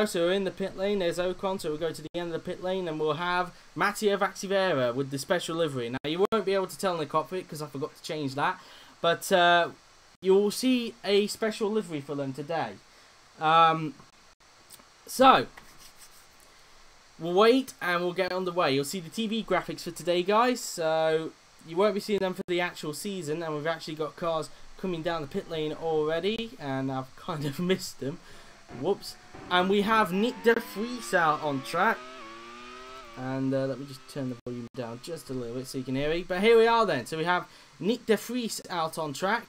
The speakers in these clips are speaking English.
go. So we're in the pit lane. There's Ocon. So we'll go to the end of the pit lane and we'll have Matteo Vaxivera with the special livery. Now, you won't be able to tell in the cockpit because I forgot to change that. But you will see a special livery for them today. So, we'll wait and we'll get on the way. You'll see the TV graphics for today, guys. So, you won't be seeing them for the actual season. And we've actually got cars coming down the pit lane already. And I've kind of missed them. Whoops. And we have Nick de Vries out on track. And let me just turn the volume down just a little bit so you can hear me. But here we are then. So we have Nick de Vries out on track.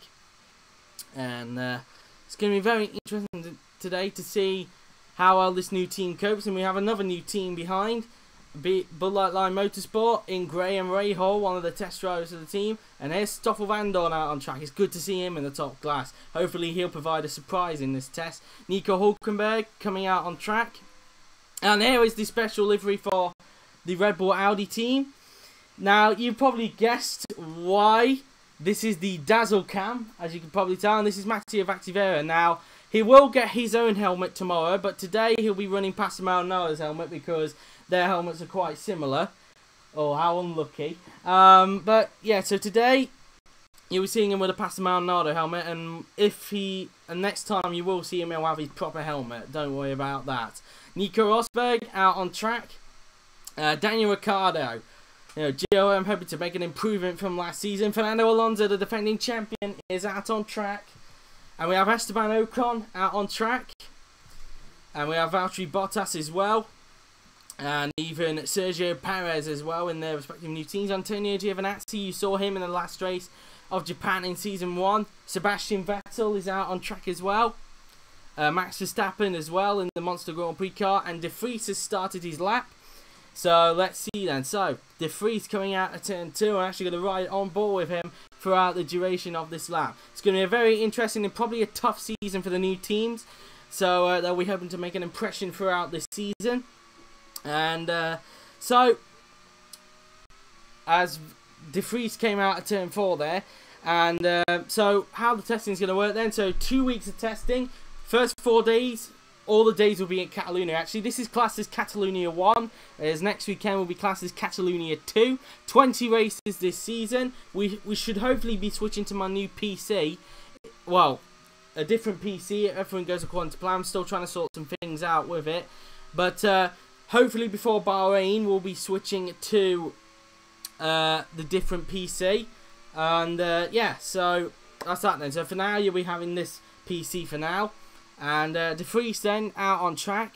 And it's going to be very interesting today to see how well this new team copes. And we have another new team behind. Bud Light Line Motorsport in Graham Rahal, one of the test drivers of the team. And here's Stoffel Vandoorne out on track. It's good to see him in the top class. Hopefully he'll provide a surprise in this test. Nico Hulkenberg coming out on track. And here is the special livery for the Red Bull Audi team. Now, you probably guessed why this is the Dazzle Cam, as you can probably tell. And this is Matteo Vaxivera. Now, he will get his own helmet tomorrow, but today he'll be running past Maldona's helmet because their helmets are quite similar. Oh, how unlucky. But yeah, so today you'll be seeing him with a Pastor Maldonado helmet, and next time you will see him, he'll have his proper helmet. Don't worry about that. Nico Rosberg out on track. Daniel Ricciardo. GOM hoping to make an improvement from last season. Fernando Alonso, the defending champion, is out on track. And we have Esteban Ocon out on track. And we have Valtteri Bottas as well. And even Sergio Perez as well in their respective new teams. Antonio Giovinazzi, you saw him in the last race of Japan in Season 1. Sebastian Vettel is out on track as well. Max Verstappen as well in the Monster Grand Prix car. And De Vries has started his lap. So let's see then. So De Vries coming out of turn 2. I'm actually going to ride on board with him throughout the duration of this lap. It's going to be a very interesting and probably a tough season for the new teams. So they'll be hoping to make an impression throughout this season. And so as De Vries came out of turn 4 there. And so how the testing is going to work then. So 2 weeks of testing. First 4 days. All the days will be in Catalonia. Actually, this is classed as Catalonia 1. As next weekend will be classed as Catalonia 2. 20 races this season. We should hopefully be switching to my new PC. Well, a different PC. Everything goes according to plan. I'm still trying to sort some things out with it. But hopefully before Bahrain, we'll be switching to the different PC. And yeah, so that's that then. So for now, you'll be having this PC for now. And De Vries then out on track.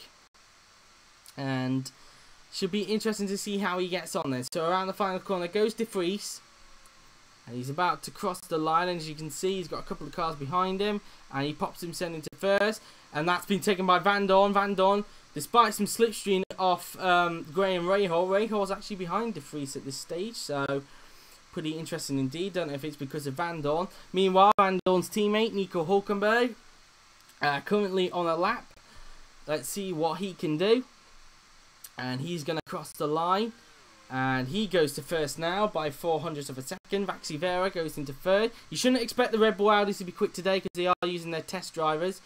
And should be interesting to see how he gets on then. So around the final corner goes De Vries. And he's about to cross the line. And as you can see, he's got a couple of cars behind him. And he pops himself into first. And that's been taken by Vandoorne. Vandoorne, despite some slipstream off Graham Rahal. Rahal's actually behind De Vries at this stage. So pretty interesting indeed. Don't know if it's because of Vandoorne. Meanwhile, Vandoorne's teammate, Nico Hulkenberg. Currently on a lap. Let's see what he can do. And he's going to cross the line. And he goes to first now by 0.04 of a second. Vaxivera goes into third. You shouldn't expect the Red Bull Audis to be quick today because they are using their test drivers.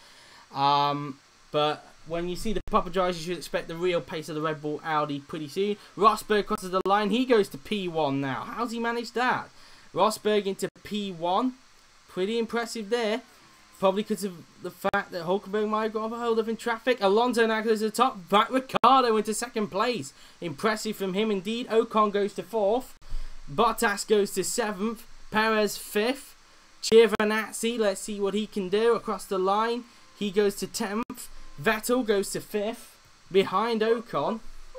But when you see the proper drivers, you should expect the real pace of the Red Bull Audi pretty soon. Rosberg crosses the line. He goes to P1 now. How's he managed that? Rosberg into P1. Pretty impressive there. Probably because of the fact that Hulkenberg might have got a hold of in traffic. Alonso now goes to the top. Back Ricciardo into second place. Impressive from him indeed. Ocon goes to 4th. Bottas goes to 7th. Perez 5th. Giovinazzi, let's see what he can do across the line. He goes to 10th. Vettel goes to 5th. Behind Ocon.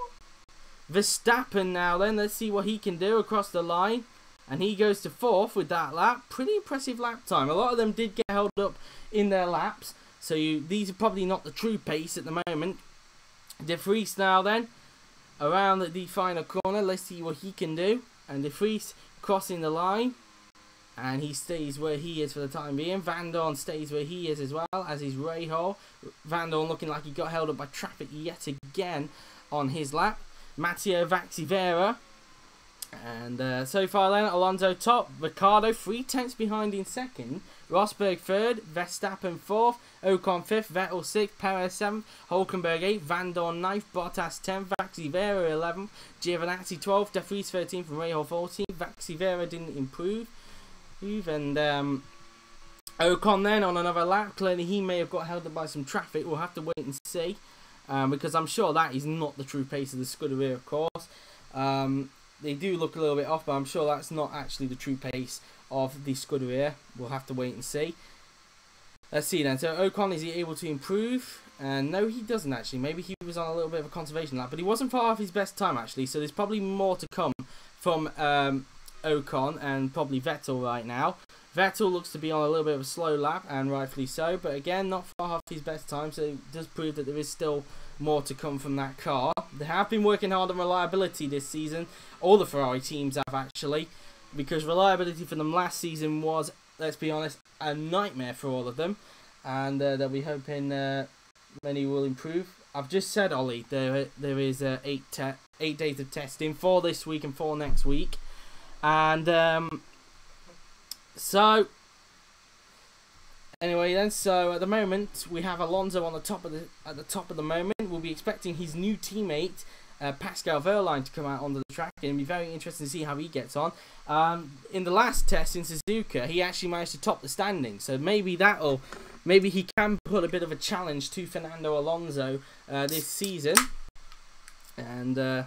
Verstappen now then. Let's see what he can do across the line. And he goes to 4th with that lap. Pretty impressive lap time. A lot of them did get held up in their laps. So these are probably not the true pace at the moment. De Vries now then. Around the final corner. Let's see what he can do. And De Vries crossing the line. And he stays where he is for the time being. Vandoorne stays where he is as well. As is Rahal. Vandoorne looking like he got held up by traffic yet again on his lap. Matteo Vaxivera And so far then, Alonso top, Ricciardo 3 tenths behind in second, Rosberg third, Verstappen fourth, Ocon fifth, Vettel sixth, Perez seventh, Hulkenberg eighth, Van Dorn ninth, Bottas 10th, Vaxivera 11th, Giovinazzi 12th, De Vries 13th, and Rahal 14th. Vaxivera didn't improve. And Ocon then on another lap, clearly he may have got held up by some traffic. We'll have to wait and see, because I'm sure that is not the true pace of the Scuderia, of course. They do look a little bit off, but I'm sure that's not actually the true pace of the Scuderia. We'll have to wait and see. Let's see then. So Ocon, is he able to improve? No, he doesn't actually. Maybe he was on a little bit of a conservation lap, but he wasn't far off his best time actually. So there's probably more to come from Ocon and probably Vettel right now. Vettel looks to be on a little bit of a slow lap, and rightfully so, but again, not far off his best time, so it does prove that there is still more to come from that car. They have been working hard on reliability this season. All the Ferrari teams have actually, because reliability for them last season was, let's be honest, a nightmare for all of them, and they'll be hoping many will improve. I've just said, Ollie, there is 8 days of testing for this week and for next week, and so anyway then, so at the moment we have Alonso on the top of the moment. We'll be expecting his new teammate Pascal Wehrlein to come out onto the track, and it'll be very interesting to see how he gets on. In the last test in Suzuka, he actually managed to top the standings, so maybe he can put a bit of a challenge to Fernando Alonso this season. And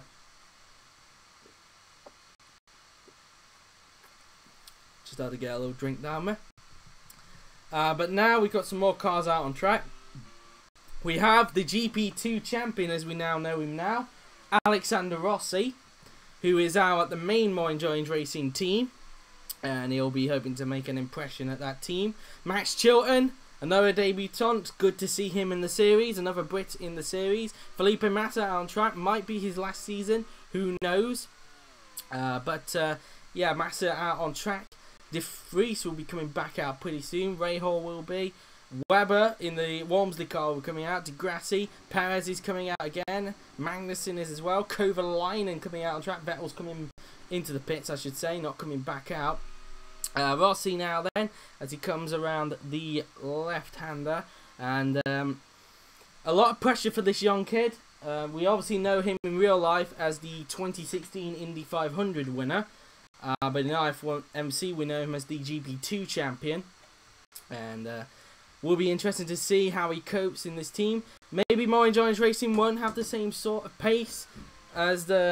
just had to get a little drink down there. But now we've got some more cars out on track. We have the GP2 champion, as we now know him now, Alexander Rossi, who is out at the main More Enjoying Racing team, and he'll be hoping to make an impression at that team. Max Chilton, another debutant, good to see him in the series, another Brit in the series. Felipe Massa out on track, might be his last season, who knows. Yeah, Massa out on track. De Vries will be coming back out pretty soon. Rahal will be. Webber in the Walmsley car will be coming out. Degrassi. Perez is coming out again. Magnussen is as well. Kovalainen coming out on track. Vettel's coming into the pits, I should say, not coming back out. Rossi now then, as he comes around the left-hander. And a lot of pressure for this young kid. We obviously know him in real life as the 2016 Indy 500 winner. But in F1MC we know him as the GP2 champion, and will be interesting to see how he copes in this team. Maybe More Enjoying Racing won't have the same sort of pace as the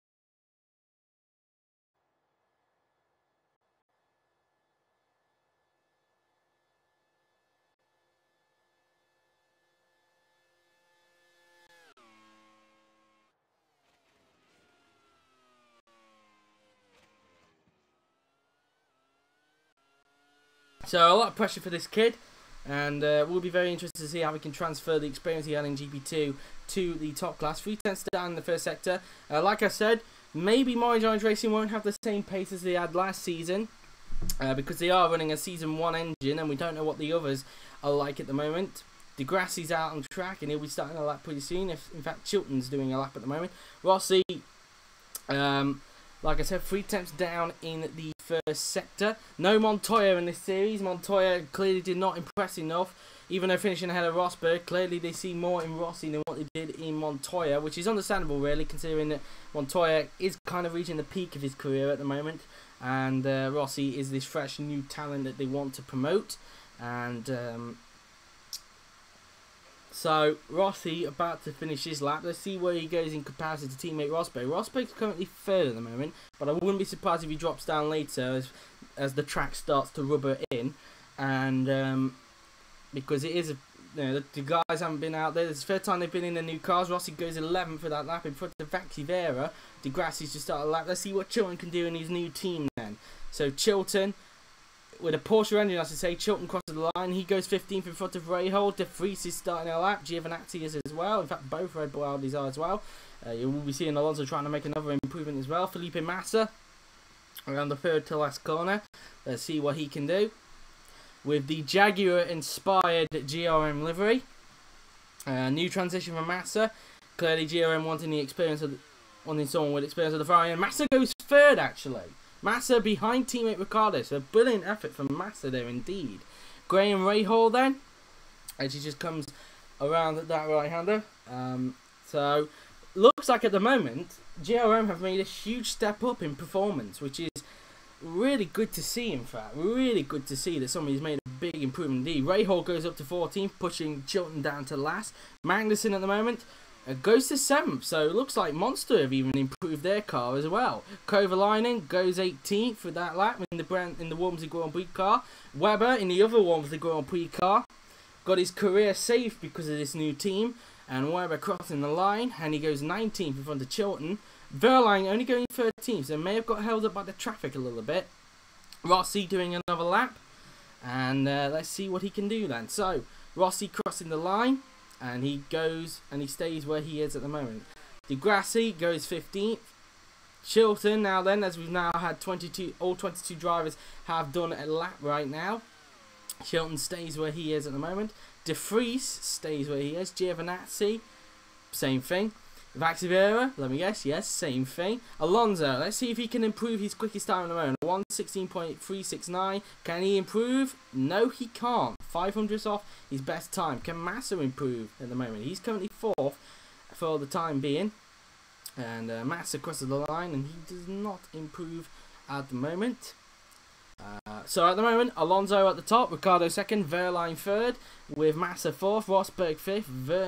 So a lot of pressure for this kid, and we'll be very interested to see how we can transfer the experience he had in GP2 to the top class. 3 tenths down in the first sector. Like I said, maybe More Enjoying Racing won't have the same pace as they had last season, because they are running a Season 1 engine, and we don't know what the others are like at the moment. Degrassi's out on track, and he'll be starting a lap pretty soon. In fact, Chilton's doing a lap at the moment. Rossi, like I said, 3 tenths down in the first sector. No Montoya in this series. Montoya clearly did not impress enough. Even though finishing ahead of Rosberg, clearly they see more in Rossi than what they did in Montoya, which is understandable really, considering that Montoya is kind of reaching the peak of his career at the moment, and Rossi is this fresh new talent that they want to promote. And so Rossi about to finish his lap. Let's see where he goes in comparison to teammate Rosberg. Rosberg's currently third at the moment, but I wouldn't be surprised if he drops down later as the track starts to rubber in, and because it is the guys haven't been out there. It's the first time they've been in the new cars. Rossi goes 11th for that lap in front of Vaxivera. Degrassi's just started a lap. Let's see what Chilton can do in his new team then. So Chilton, with a Porsche engine, I should say, Chilton crosses the line. He goes 15th in front of Rahal. De Vries is starting a lap. Giovinazzi is as well. In fact, both Red Bull Audis are as well. You will be seeing Alonso trying to make another improvement as well. Felipe Massa around the third to last corner. Let's see what he can do with the Jaguar-inspired GRM livery. New transition from Massa. Clearly, GRM wanting the experience of wanting someone with experience of the Ferrari. And Massa goes third actually. Massa behind teammate Ricciardo, so a brilliant effort from Massa there indeed. Graham Rahal then, as he just comes around that right-hander. So, looks like at the moment, GRM have made a huge step up in performance, which is really good to see, in fact. Really good to see that somebody's made a big improvement indeed. Rahal goes up to 14th, pushing Chilton down to last. Magnussen at the moment goes to 7th, so it looks like Monster have even improved their car as well. Kovalainen goes 18th for that lap in the Walmsley Grand Prix car. Webber in the other Walmsley Grand Prix car got his career safe because of this new team, and Webber crossing the line, and he goes 19th in front of Chilton. Verline only going 13th, so may have got held up by the traffic a little bit. Rossi doing another lap, and let's see what he can do then. So, Rossi crossing the line, and he goes and he stays where he is at the moment. Di Grassi goes 15th. Chilton now then, as we've now had all 22 drivers have done a lap right now. Chilton stays where he is at the moment. De Vries stays where he is. Giovinazzi, same thing. Vaxivera, let me guess, yes, same thing. Alonso, let's see if he can improve his quickest time at the moment. 1:16.369. Can he improve? No, he can't. 500ths off his best time. Can Massa improve at the moment? He's currently 4th for the time being. And Massa crosses the line, and he does not improve at the moment. So at the moment, Alonso at the top, Ricciardo 2nd, Verline 3rd, with Massa 4th, Rosberg 5th,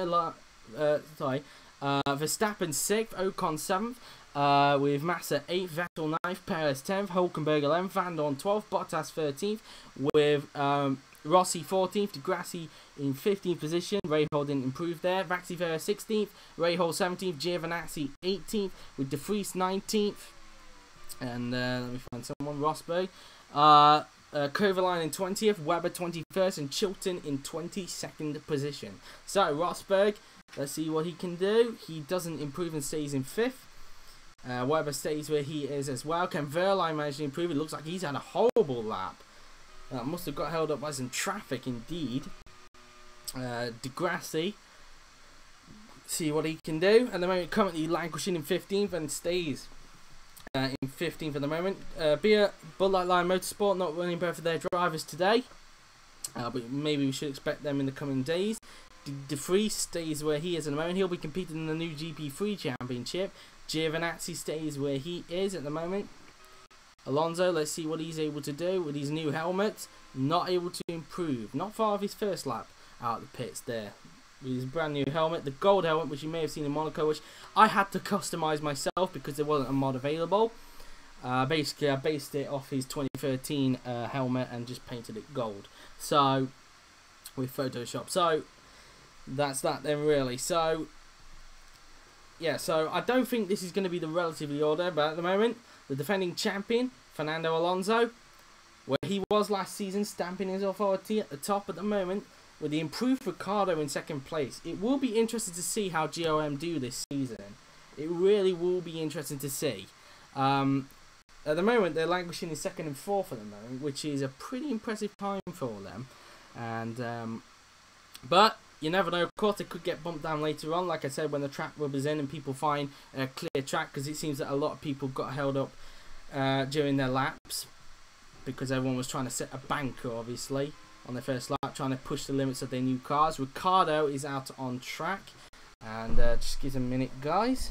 Verstappen 6th, Ocon 7th, with Massa 8th, Vettel 9th, Perez 10th, Hulkenberg 11th, Van Dorn 12th, Bottas 13th, with Rossi 14th, Di Grassi in 15th position. Rahal didn't improve there. Vaxivera 16th, Rahal 17th, Giovinazzi 18th, with De Vries 19th, and let me find someone, Rosberg. Kovalainen in 20th, Webber 21st, and Chilton in 22nd position. So, Rosberg, let's see what he can do. He doesn't improve and stays in 5th. Webber stays where he is as well. Can Verline manage to improve? It looks like he's had a horrible lap. Must have got held up by some traffic indeed. Di Grassi, see what he can do. At the moment, currently languishing in 15th and stays in 15th at the moment. Bud Light Line Motorsport not running both of their drivers today, but maybe we should expect them in the coming days. De Vries stays where he is at the moment. He'll be competing in the new GP3 Championship. Giovinazzi stays where he is at the moment. Alonso, let's see what he's able to do with his new helmet. Not able to improve. Not far off his first lap out of the pits there. With his brand new helmet. The gold helmet, which you may have seen in Monaco, which I had to customise myself because there wasn't a mod available. Basically, I based it off his 2013 helmet and just painted it gold. So, with Photoshop. So, that's that then really. So, yeah, so I don't think this is going to be the relatively order, but at the moment, the defending champion, Fernando Alonso, where he was last season, stamping his authority at the top at the moment, with the improved Ricciardo in 2nd place. It will be interesting to see how GOM do this season. It really will be interesting to see. At the moment, they're languishing in 2nd and 4th at the moment, which is a pretty impressive time for them. And but you never know. Of course, it could get bumped down later on, like I said, when the track rubbers in and people find a clear track, because it seems that a lot of people got held up during their laps because everyone was trying to set a banker, obviously, on their first lap, trying to push the limits of their new cars. Ricciardo is out on track, and just give us a minute, guys.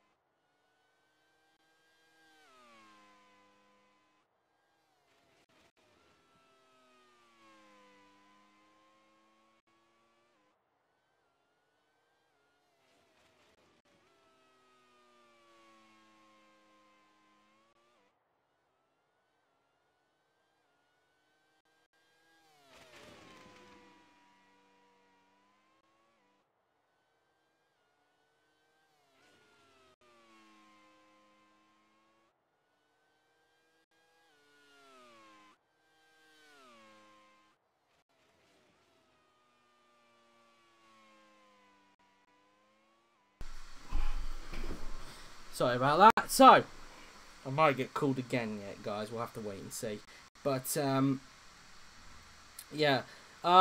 Sorry about that. So, I might get called again yet, guys. We'll have to wait and see. But, yeah.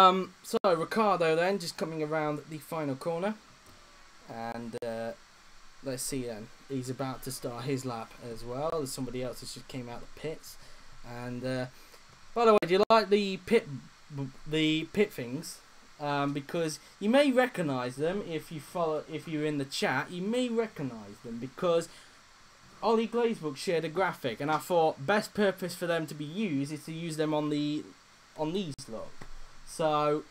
So, Ricciardo then, just coming around the final corner. And, let's see then. He's about to start his lap as well. There's somebody else that just came out of the pits. And by the way, do you like the pit things? Because you may recognise them if you're in the chat. You may recognise them because Ollie Glazebrook shared a graphic, and I thought best purpose for them to be used is to use them on these look. So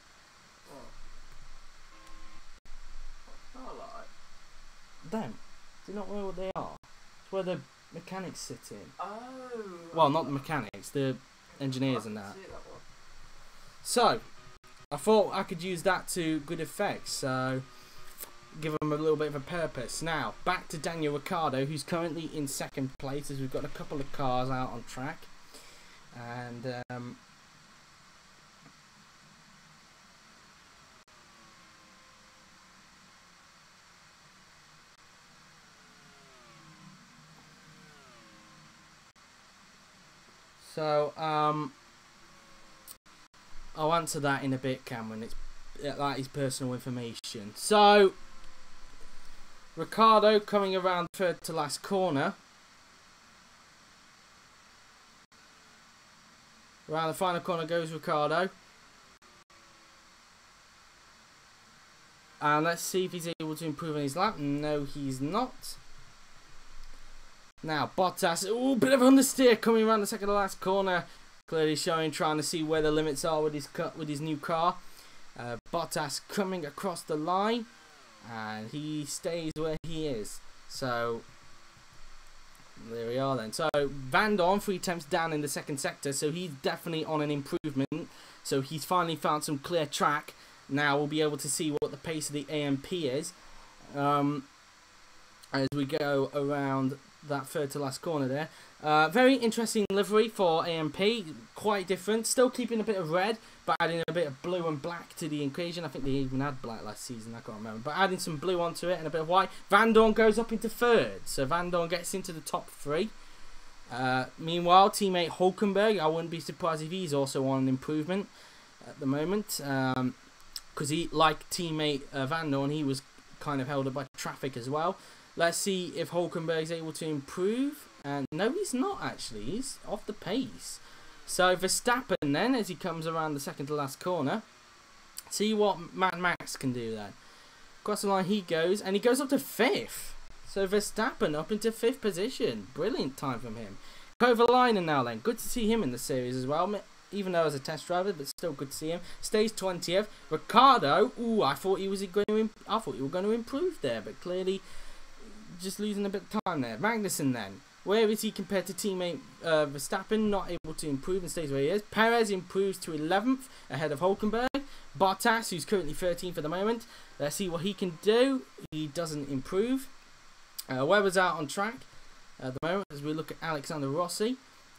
them. Do you not know what they are? It's where the mechanics sit in. Oh. Well, not the mechanics, the engineers and that. So I thought I could use that to good effect. So give them a little bit of a purpose. Now back to Daniel Ricciardo, who's currently in second place, as we've got a couple of cars out on track, and so I'll answer that in a bit, Cameron. That is personal information. So Ricciardo coming around third to last corner. Around the final corner goes Ricciardo. And let's see if he's able to improve on his lap. No, he's not. Now Bottas, bit of understeer coming around the second to last corner. Clearly showing, trying to see where the limits are with his new car. Bottas coming across the line, and he stays where he is. So there we are then. So Van Dorn 3 attempts down in the second sector, so he's definitely on an improvement. So he's finally found some clear track. Now we'll be able to see what the pace of the AMP is as we go around that third to last corner there. Very interesting livery for AMP, quite different, still keeping a bit of red but adding a bit of blue and black to the occasion. I think they even had black last season, I can't remember, but adding some blue onto it and a bit of white. Van Dorn goes up into third, so Van Dorn gets into the top 3. Meanwhile, teammate Hulkenberg, I wouldn't be surprised if he's also on an improvement at the moment, because he, like teammate Van Dorn, he was kind of held up by traffic as well. Let's see if Hulkenberg's able to improve. And no, he's not actually. He's off the pace. So Verstappen then, as he comes around the second to last corner. See what Mad Max can do then. Across the line he goes, and he goes up to 5th. So Verstappen up into 5th position. Brilliant time from him. Kovalainen now then. Good to see him in the series as well. Even though as a test driver, but still good to see him. Stays 20th. Ricciardo, I thought he were going to improve there, but clearly just losing a bit of time there. Magnussen then. Where is he compared to teammate Verstappen? Not able to improve and stays where he is. Perez improves to 11th ahead of Hulkenberg. Bottas, who's currently 13th for the moment. Let's see what he can do. He doesn't improve. Webber's out on track at the moment as we look at Alexander Rossi.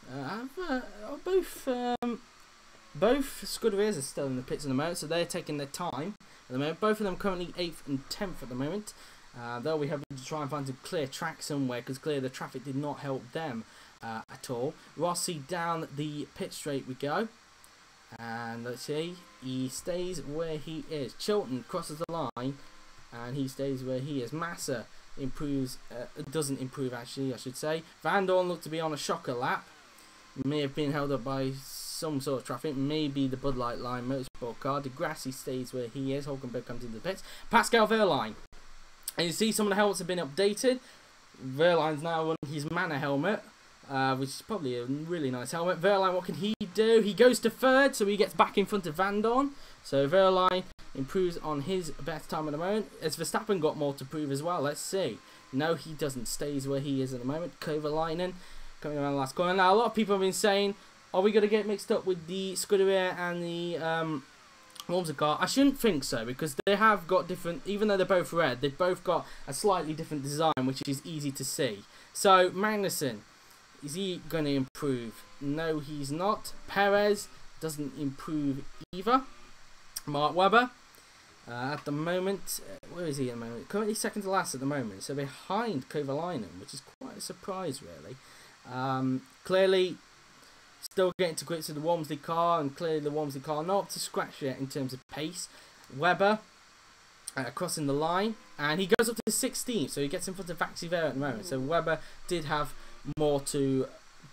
Both Scuderias are still in the pits at the moment, so they're taking their time at the moment. Both of them currently 8th and 10th at the moment. They'll be having to try and find some clear track somewhere, because clearly the traffic did not help them at all. Rossi down the pit straight we go, and let's see, he stays where he is. Chilton crosses the line and he stays where he is. Massa improves, doesn't improve actually I should say. Van Dorn looked to be on a shocker lap, may have been held up by some sort of traffic, maybe the Bud Light line motorsport car. Degrassi stays where he is. Hulkenberg comes into the pits. Pascal Wehrlein. And you see some of the helmets have been updated. Wehrlein's now running his Manor helmet, which is probably a really nice helmet. Wehrlein, what can he do? He goes to 3rd, so he gets back in front of Van Dorn. So Wehrlein improves on his best time at the moment. Has Verstappen got more to prove as well? Let's see. No, he doesn't. Stays where he is at the moment. Kovalainen coming around the last corner. Now, a lot of people have been saying, are we going to get mixed up with the Scuderia and the Monza car? I shouldn't think so, because they have got different, even though they're both red, they've both got a slightly different design, which is easy to see. So Magnussen, is he going to improve? No, he's not. Perez doesn't improve either. Mark Webber at the moment, where is he at the moment? Currently second to last at the moment, so behind Kovalainen, which is quite a surprise really. Clearly still getting to grips with the Walmsley car, and clearly the Walmsley car not up to scratch yet in terms of pace. Webber crossing the line, and he goes up to 16th, so he gets in front of Vaxiver at the moment. So Webber did have more to,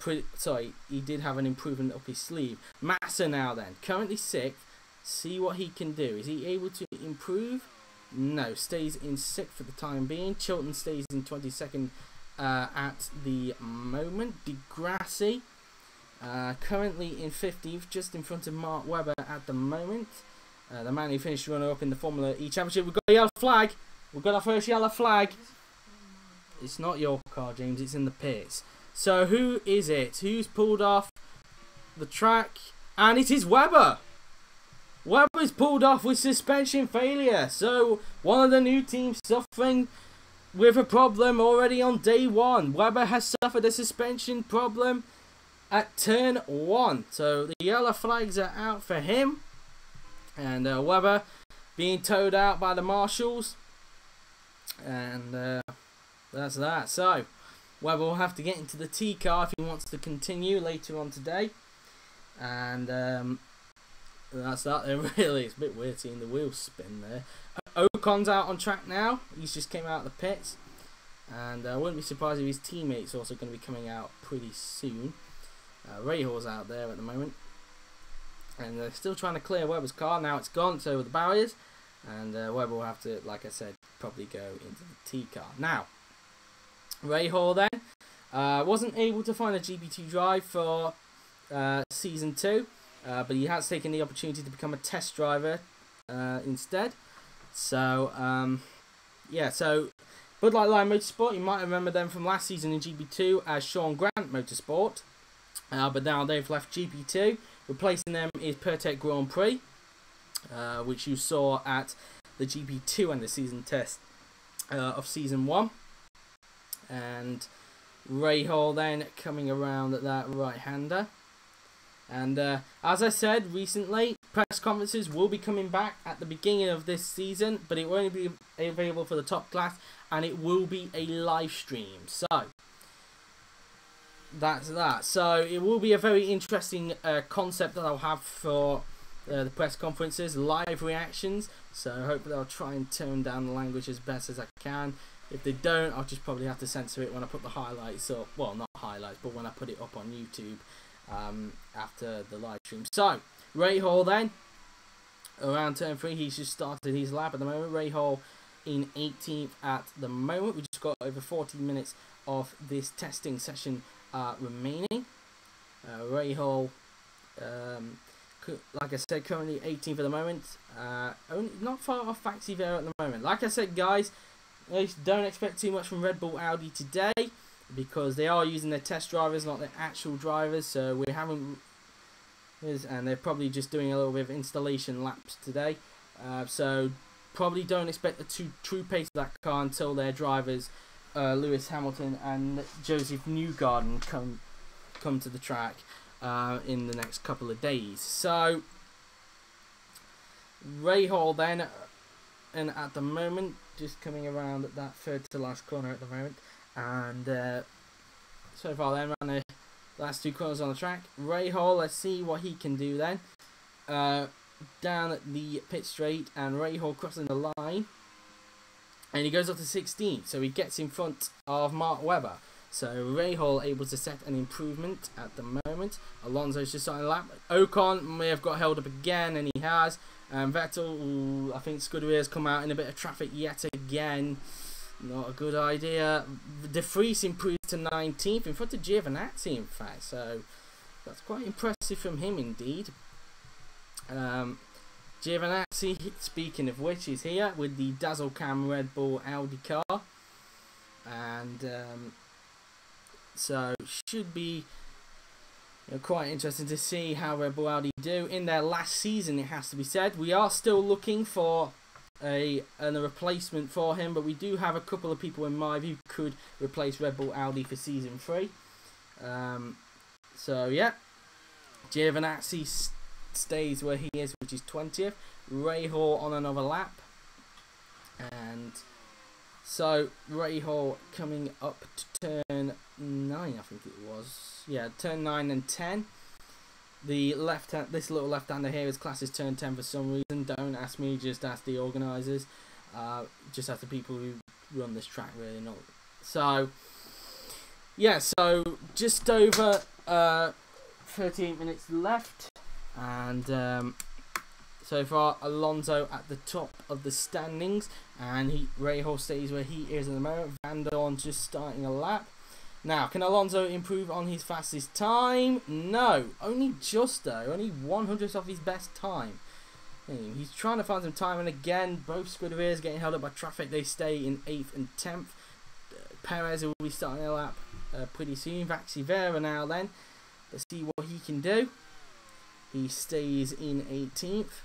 he did have an improvement up his sleeve. Massa now then, currently 6th, see what he can do. Is he able to improve? No, stays in 6th for the time being. Chilton stays in 22nd at the moment. Degrassi currently in 15th, just in front of Mark Webber at the moment. The man who finished runner-up in the Formula E Championship. We've got a yellow flag. We've got our first yellow flag. It's not your car, James. It's in the pits. So who is it? Who's pulled off the track? And it is Webber. Webber's pulled off with suspension failure. So one of the new teams suffering with a problem already on day 1. Webber has suffered a suspension problem at turn 1. So the yellow flags are out for him. And Webber being towed out by the marshals. And that's that. So Webber will have to get into the T car if he wants to continue later on today. And that's that. Really, it's a bit weird seeing the wheels spin there. Ocon's out on track now. He's just came out of the pits. And I wouldn't be surprised if his teammate's also going to be coming out pretty soon. Rahal's out there at the moment. And they're still trying to clear Webber's car. Now it's gone. It's over the barriers. And Webber will have to, like I said, probably go into the T car. Now, Rahal then wasn't able to find a GP2 drive for Season 2. But he has taken the opportunity to become a test driver instead. So, yeah. So, Bud Light Line Motorsport, you might remember them from last season in GP2 as Sean Grant Motorsport. But now they've left GP2. Replacing them is Pertec Grand Prix, which you saw at the GP2 and the season test of Season 1. And Rahal then coming around at that right-hander. And as I said recently, press conferences will be coming back at the beginning of this season, but it won't be available for the top class, and it will be a live stream. So that's that. So it will be a very interesting concept that I'll have for the press conferences, live reactions. So hopefully I'll try and tone down the language as best as I can. If they don't, I'll just probably have to censor it when I put the highlights up. Well, not highlights, but when I put it up on YouTube after the live stream. So Rahal then, around turn 3, he's just started his lap at the moment. Rahal in 18th at the moment. We just got over 40 minutes of this testing session remaining. Rahal, like I said, currently 18th at the moment. Only not far off Vaxiver at the moment. Like I said, guys, don't expect too much from Red Bull Audi today, because they are using their test drivers, not their actual drivers. So we haven't, and they're probably just doing a little bit of installation laps today. So probably don't expect the true pace of that car until their drivers, Lewis Hamilton and Joseph Newgarden, come to the track in the next couple of days. So Rahal then, and at the moment, just coming around at that third to last corner at the moment. And so far then, ran the last 2 corners on the track. Rahal, let's see what he can do then. Down at the pit straight, and Rahal crossing the line. And he goes up to 16th, so he gets in front of Mark Webber. So Rahal able to set an improvement at the moment. Alonso's just on a lap. Ocon may have got held up again, and he has. Vettel, ooh, I think Scuderia has come out in a bit of traffic yet again. Not a good idea. De Vries improved to 19th in front of Giovinazzi, in fact. So that's quite impressive from him indeed. Giovinazzi, speaking of which, is here with the Dazzlecam Red Bull Audi car. And so should be quite interesting to see how Red Bull Audi do in their last season, it has to be said. We are still looking for a replacement for him, but we do have a couple of people in mind who could replace Red Bull Audi for season 3. So yeah, Giovinazzi stays where he is, which is 20th. Rahal on another lap, and so Rahal coming up to turn 9, I think it was. Yeah, turn 9 and 10. The this little left-hander here is classed as turn 10 for some reason. Don't ask me, just ask the organisers. Just as the people who run this track really know. So, yeah, so just over 38 minutes left, and so far Alonso at the top of the standings, and Rahal stays where he is at the moment. Van Dorn just starting a lap. Now, can Alonso improve on his fastest time? No, only just though, only 100th of his best time. He's trying to find some time, and again, both Scuderies getting held up by traffic. They stay in 8th and 10th. Perez will be starting a lap pretty soon. Vaxi Vera now then. Let's see what he can do. He stays in 18th.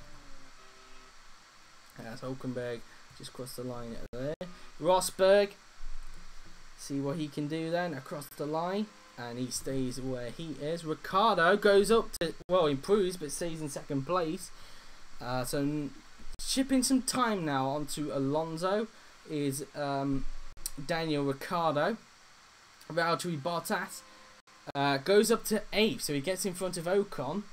As Hulkenberg just crossed the line there. Rosberg, see what he can do then across the line, and he stays where he is. Ricciardo goes up to, well, improves but stays in 2nd place. So shipping some time now onto Alonso is Daniel Ricciardo. Valtteri Bottas goes up to 8th, so he gets in front of Ocon,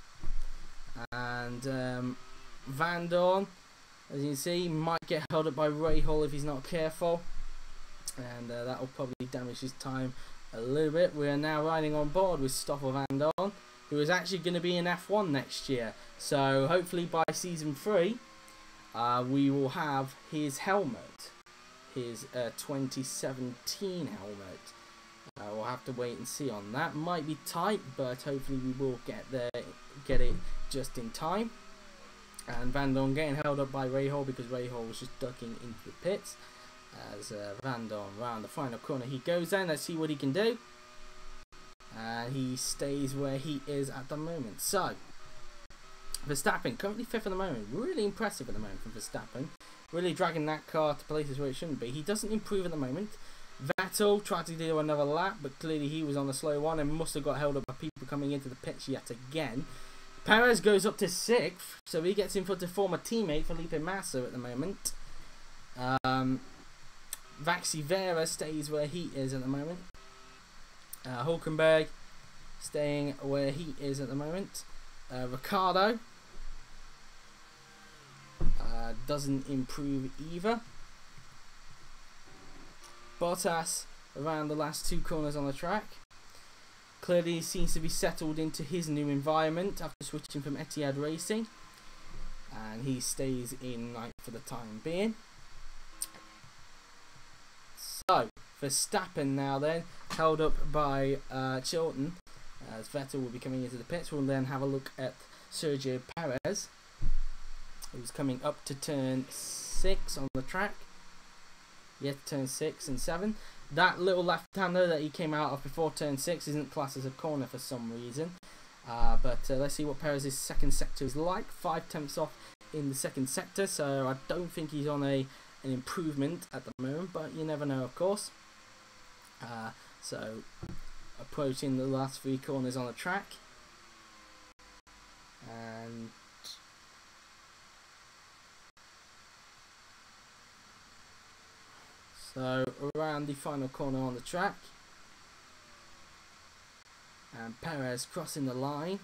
and Van Dorn, as you can see, might get held up by Rahal if he's not careful, and that will probably damage his time a little bit. We are now riding on board with Stoffel Van Dorn, who is actually going to be in F1 next year. So hopefully by season 3, we will have his helmet, his 2017 helmet. We'll have to wait and see on that. Might be tight, but hopefully we will get it just in time. And Van Dorn getting held up by Rahal because Rahal was just ducking into the pits. As Van Dorn round the final corner he goes then. Let's see what he can do. And he stays where he is at the moment. So, Verstappen currently 5th at the moment. Really impressive at the moment from Verstappen. Really dragging that car to places where it shouldn't be. He doesn't improve at the moment. Vettel tried to do another lap, but clearly he was on the slow one and must have got held up by people coming into the pits yet again. Perez goes up to 6th, so he gets in front of former teammate Felipe Massa at the moment. Vaxi Vera stays where he is at the moment. Hulkenberg staying where he is at the moment. Ricciardo doesn't improve either. Bottas around the last 2 corners on the track. Clearly seems to be settled into his new environment after switching from Etihad Racing. And he stays in 9th for the time being. So, Verstappen now then, held up by Chilton, as Vettel will be coming into the pits. We'll then have a look at Sergio Perez, who's coming up to turn 6 on the track. Yet turn 6 and 7. That little left-hander that he came out of before turn 6 isn't classed as a corner for some reason. But let's see what Perez's second sector is like. 5/10 off in the second sector, so I don't think he's on an improvement at the moment, but you never know, of course. So approaching the last 3 corners on the track, and so around the final corner on the track, and Perez crossing the line,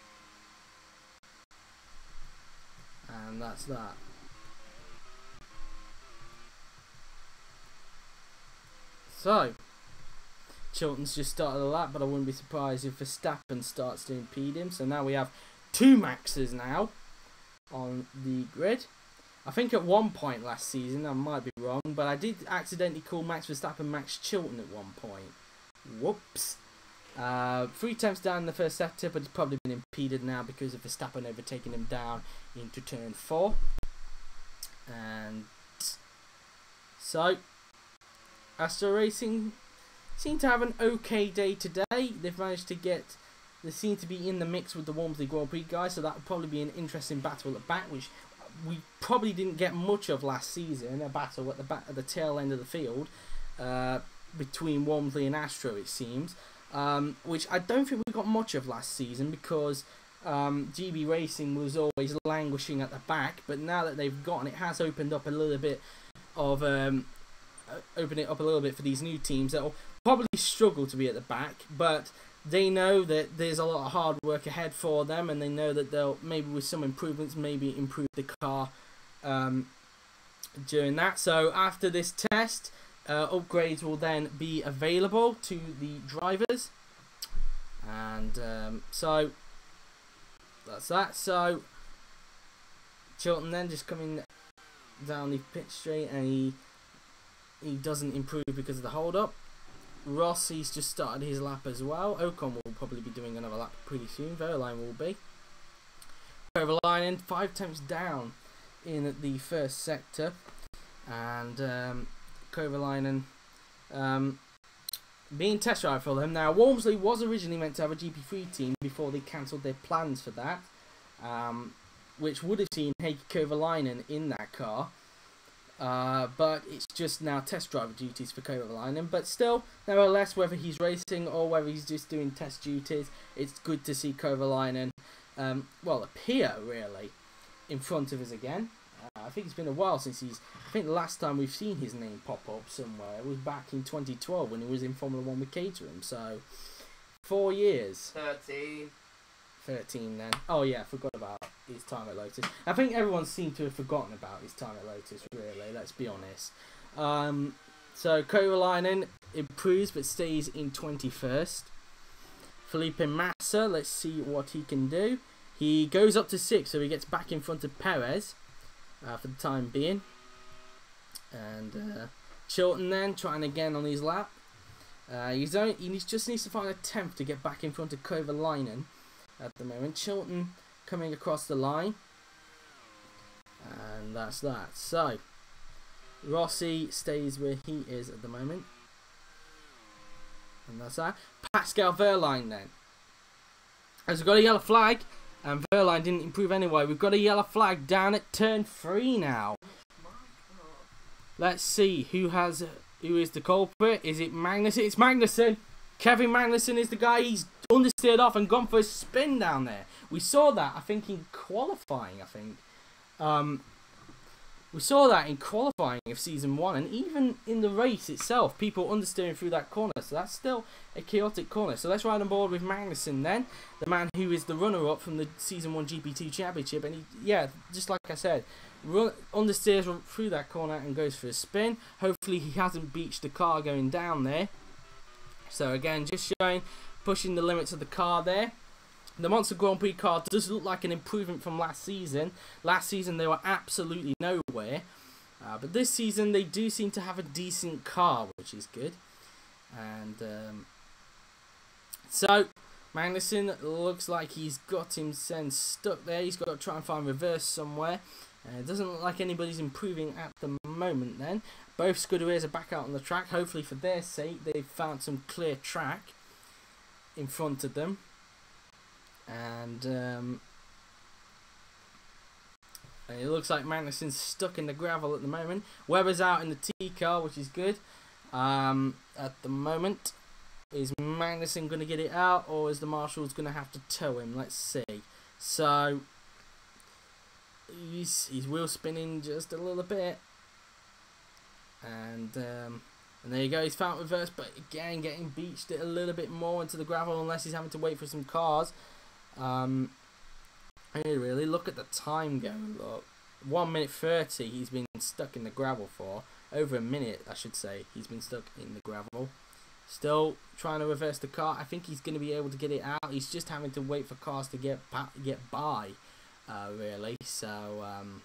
and that's that. So, Chilton's just started the lap, but I wouldn't be surprised if Verstappen starts to impede him. So now we have 2 Maxes now on the grid. I think at one point last season, I might be wrong, but I did accidentally call Max Verstappen Max Chilton at one point. Whoops. 3 attempts down in the first sector, but it's probably been impeded now because of Verstappen overtaking him down into turn 4. And so, Aston Racing seem to have an okay day today. They've managed to get, they seem to be in the mix with the Walmsley Grand Prix guys, so that will probably be an interesting battle at the back, which we probably didn't get much of last season. A battle at the tail end of the field between Walmsley and Astro, it seems, which I don't think we got much of last season because GB Racing was always languishing at the back. But now that they've gotten, it has opened up a little bit of open it up a little bit for these new teams that will probably struggle to be at the back, but they know that there's a lot of hard work ahead for them, and they know that they'll maybe with some improvements maybe improve the car during that. So after this test, upgrades will then be available to the drivers, and so that's that. So Chilton then just coming down the pitch straight, and he doesn't improve because of the hold up. Rossi's just started his lap as well. Ocon will probably be doing another lap pretty soon. Verline will be. Kovalainen 5 temps down in the first sector, and Kovalainen being test drive for them. Now Walmsley was originally meant to have a GP3 team before they cancelled their plans for that, which would have seen Heikki Kovalainen in that car. But it's just now test driver duties for Kovalainen. But still, nevertheless, whether he's racing or whether he's just doing test duties, it's good to see Kovalainen, well, appear really in front of us again. I think it's been a while since I think the last time we've seen his name pop up somewhere was back in 2012 when he was in Formula 1 with Caterham. So, 4 years. 13 then. Oh yeah, I forgot about his time at Lotus. I think everyone seemed to have forgotten about his time at Lotus, really, let's be honest. So Kovalainen improves but stays in 21st. Felipe Massa, let's see what he can do. He goes up to 6th, so he gets back in front of Perez for the time being. And Chilton then, trying again on his lap. He just needs to find a 10th to get back in front of Kovalainen at the moment. Chilton coming across the line, and that's that. So Rossi stays where he is at the moment, and that's that. Pascal Wehrlein then, as we've got a yellow flag, and Wehrlein didn't improve anyway. We've got a yellow flag down at turn 3 now. Let's see who is the culprit. Is it Magnussen? It's Magnussen. Kevin Magnussen is the guy. He's understeered off and gone for a spin down there. We saw that, I think, in qualifying. We saw that in qualifying of season 1, and even in the race itself, people understeering through that corner. So that's still a chaotic corner. So let's ride on board with Magnussen then, the man who is the runner-up from the season 1 GP2 championship. And just like I said, understeers through that corner and goes for a spin. Hopefully he hasn't beached the car going down there. So again, just showing, pushing the limits of the car there. The Monster Grand Prix car does look like an improvement from last season. Last season they were absolutely nowhere. But this season they do seem to have a decent car, which is good. And so Magnussen looks like he's got himself stuck there. He's got to try and find reverse somewhere. It doesn't look like anybody's improving at the moment then. Both Scuderias are back out on the track. Hopefully for their sake they've found some clear track in front of them. And it looks like Magnussen's stuck in the gravel at the moment. Webber's out in the T car, which is good. At the moment, is Magnussen going to get it out, or is the Marshall's going to have to tow him? Let's see. So he's wheel spinning just a little bit, and there you go. He's found reverse, but again getting beached a little bit more into the gravel, unless he's having to wait for some cars. Really look at the time go. Look, 1 minute 30 he's been stuck in the gravel for. Over a minute, I should say, he's been stuck in the gravel. Still trying to reverse the car. I think he's going to be able to get it out. He's just having to wait for cars to get by, really. So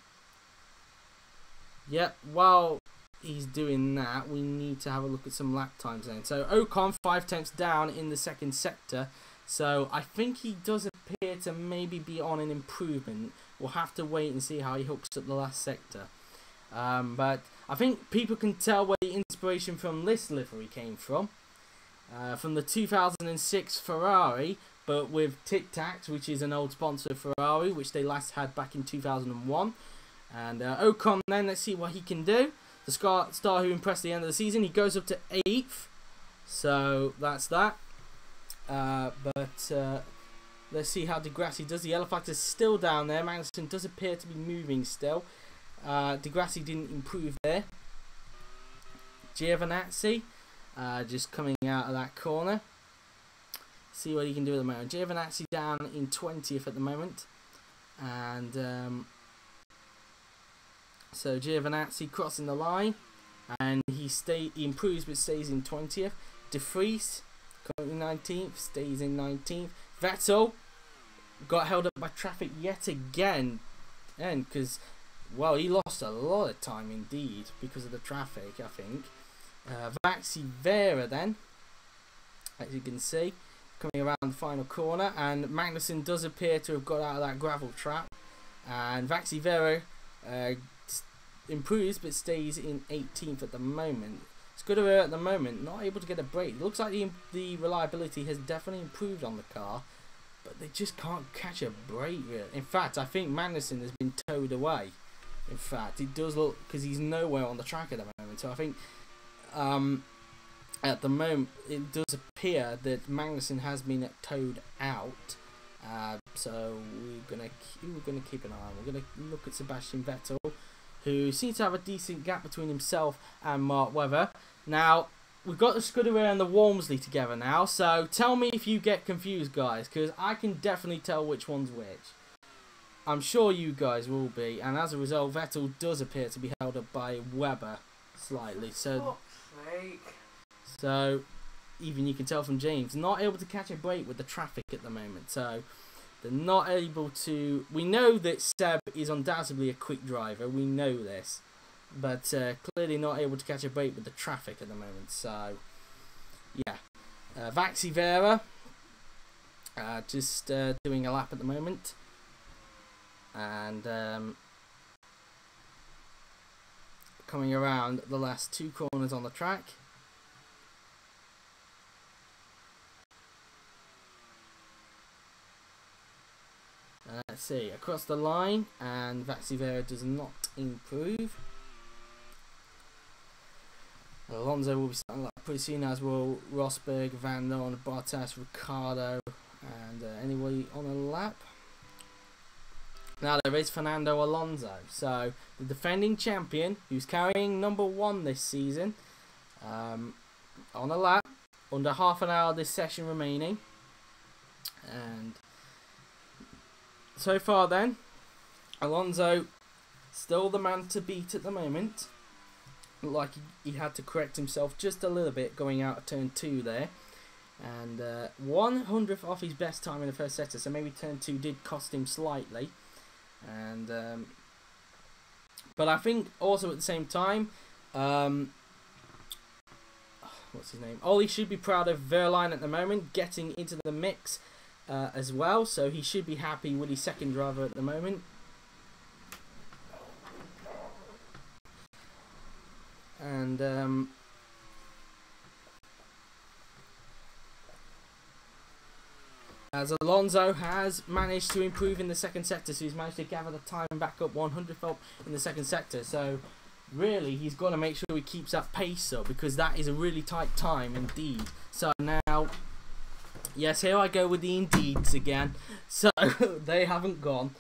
yeah, while he's doing that, we need to have a look at some lap times then. So Ocon 5 tenths down in the second sector. So I think he does appear to maybe be on an improvement. We'll have to wait and see how he hooks up the last sector. But I think people can tell where the inspiration from this livery came from. From the 2006 Ferrari, but with Tic Tacs, which is an old sponsor of Ferrari, which they last had back in 2001. And Ocon then, let's see what he can do. The star who impressed at the end of the season, he goes up to 8th. So that's that. Let's see how Degrassi does. The yellow flag is still down there. Magnussen does appear to be moving still. Degrassi didn't improve there. Giovinazzi just coming out of that corner. See what he can do at the moment. Giovinazzi down in 20th at the moment. And So Giovinazzi crossing the line, and he improves but stays in 20th. De Vries currently 19th, stays in 19th. Vettel got held up by traffic yet again, and because, well, he lost a lot of time indeed because of the traffic, I think. Waxy Vera then, as you can see, coming around the final corner, and Magnussen does appear to have got out of that gravel trap, and Waxy Vera improves but stays in 18th at the moment. Scuderia at the moment not able to get a break. It looks like the reliability has definitely improved on the car, but they just can't catch a break really. In fact, I think Magnussen has been towed away. In fact, it does look, because he's nowhere on the track at the moment. So I think at the moment it does appear that Magnussen has been towed out. So we're gonna keep an eye on. We're gonna look at Sebastian Vettel, who seems to have a decent gap between himself and Mark Webber. Now, we've got the Scuderia and the Walmsley together now, so tell me if you get confused, guys, because I can definitely tell which one's which. I'm sure you guys will be, and as a result, Vettel does appear to be held up by Webber slightly. So even you can tell from James, not able to catch a break with the traffic at the moment, so they're not able to. We know that Seb is undoubtedly a quick driver, we know this, but clearly not able to catch a break with the traffic at the moment. So yeah, Waxy Vera just doing a lap at the moment, and coming around the last two corners on the track. Let's see, across the line, and Waxy Vera does not improve. Alonso will be starting like pretty soon, as will Rosberg, Van Dorn, Bottas, Ricciardo, and anybody on a lap. Now there is Fernando Alonso, so the defending champion, who's carrying number 1 this season, on a lap, under half an hour this session remaining, and so far then, Alonso still the man to beat at the moment. Looked like he had to correct himself just a little bit going out of turn 2 there, and 1/100th off his best time in the first sector, so maybe turn 2 did cost him slightly. And but I think also at the same time, what's his name? Ollie should be proud of Verline at the moment, getting into the mix as well, so he should be happy with his second driver at the moment. And as Alonso has managed to improve in the second sector, so he's managed to gather the time back up 100th up in the second sector. So really, he's got to make sure he keeps that pace up, because that is a really tight time indeed. So now, yes, here I go with the indeeds again. So they haven't gone.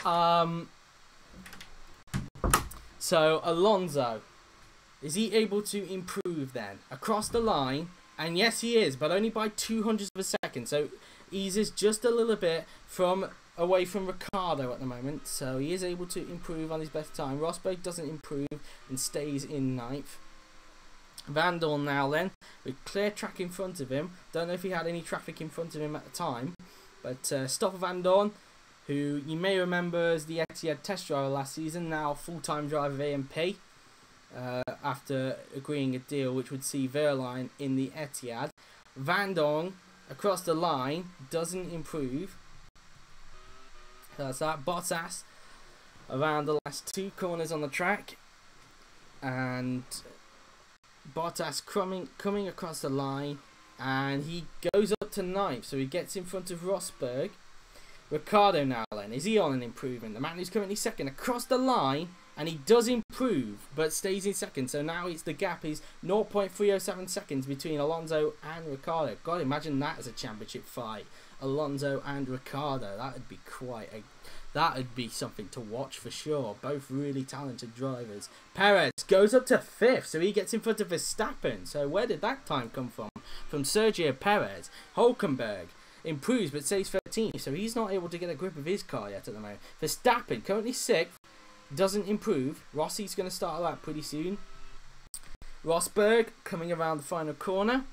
So Alonso, is he able to improve then across the line? And yes, he is, but only by 0.02 of a second. So eases just a little bit away from Ricciardo at the moment. So he is able to improve on his best time. Rosberg doesn't improve and stays in 9th. Van Dorn now then, with clear track in front of him. Don't know if he had any traffic in front of him at the time, but Stoffel Van Dorn, who you may remember as the Etihad test driver last season, now full-time driver of AMP, after agreeing a deal which would see Verline in the Etihad. Van Dorn across the line doesn't improve. That's that. Bottas around the last 2 corners on the track, and Bottas coming across the line, and he goes up to 9th, so he gets in front of Rosberg. Ricciardo now then, is he on an improvement? The man who's currently second across the line, and he does improve but stays in second, so now the gap is 0.307 seconds between Alonso and Ricciardo. God, imagine that as a championship fight, Alonso and Ricciardo. That would be something to watch for sure. Both really talented drivers. Perez goes up to 5th, so he gets in front of Verstappen. So where did that time come from? From Sergio Perez. Hülkenberg improves but stays 13th, so he's not able to get a grip of his car yet at the moment. Verstappen currently 6th, doesn't improve, Rossi's going to start a lap pretty soon. Rosberg coming around the final corner.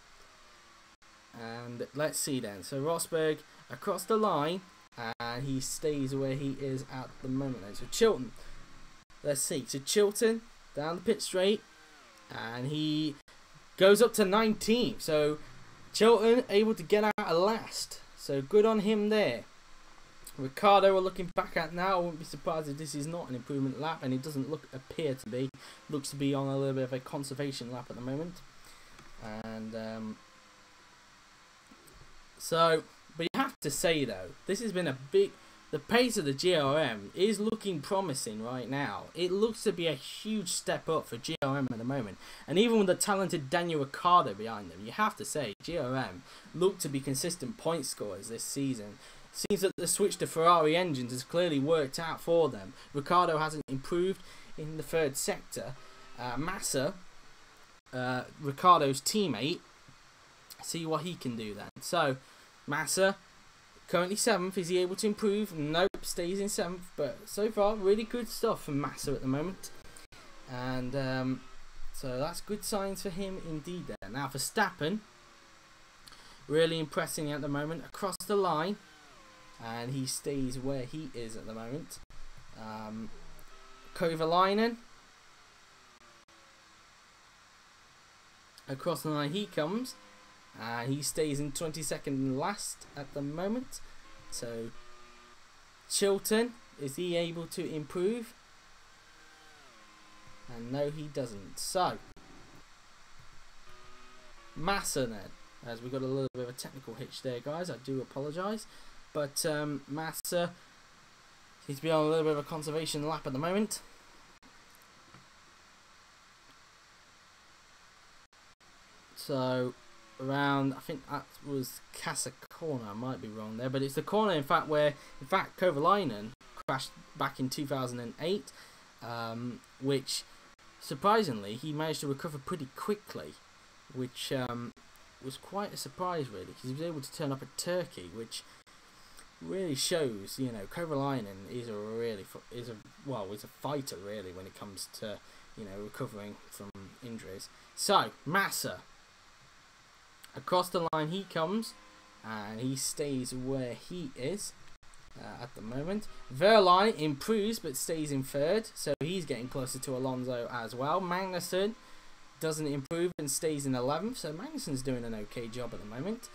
And let's see then. So Rosberg across the line, and he stays where he is at the moment then. So Chilton, let's see. So Chilton down the pit straight, and he goes up to 19th. So Chilton able to get out at last. So good on him there. Ricciardo we're looking back at now. I wouldn't be surprised if this is not an improvement lap, and it doesn't appear to be. Looks to be on a little bit of a conservation lap at the moment. And so, but you have to say though, this has been the pace of the GRM is looking promising right now. It looks to be a huge step up for GRM at the moment. And even with the talented Daniel Ricciardo behind them, you have to say GRM look to be consistent point scorers this season. Seems that the switch to Ferrari engines has clearly worked out for them. Ricciardo hasn't improved in the third sector. Massa, Ricciardo's teammate, see what he can do then. So, Massa, currently 7th. Is he able to improve? Nope, stays in 7th. But so far, really good stuff from Massa at the moment. And so that's good signs for him indeed there. Now for Verstappen, really impressing at the moment. Across the line. And he stays where he is at the moment. Kovalainen. Across the line he comes. He stays in 22nd and last at the moment. So Chilton, is he able to improve? And no, he doesn't. So Massa then, as we got a little bit of a technical hitch there, guys. I do apologise. But Massa seems to be on a little bit of a conservation lap at the moment. So around, I think that was Casa corner, I might be wrong there, but it's the corner in fact where Kovalainen crashed back in 2008, which surprisingly he managed to recover pretty quickly, which was quite a surprise really, because he was able to turn up at Turkey, which really shows, you know, Kovalainen is a fighter really when it comes to, you know, recovering from injuries. So Massa, across the line he comes, and he stays where he is at the moment. Wehrlein improves but stays in 3rd, so he's getting closer to Alonso as well. Magnussen doesn't improve and stays in 11th, so Magnussen's doing an okay job at the moment.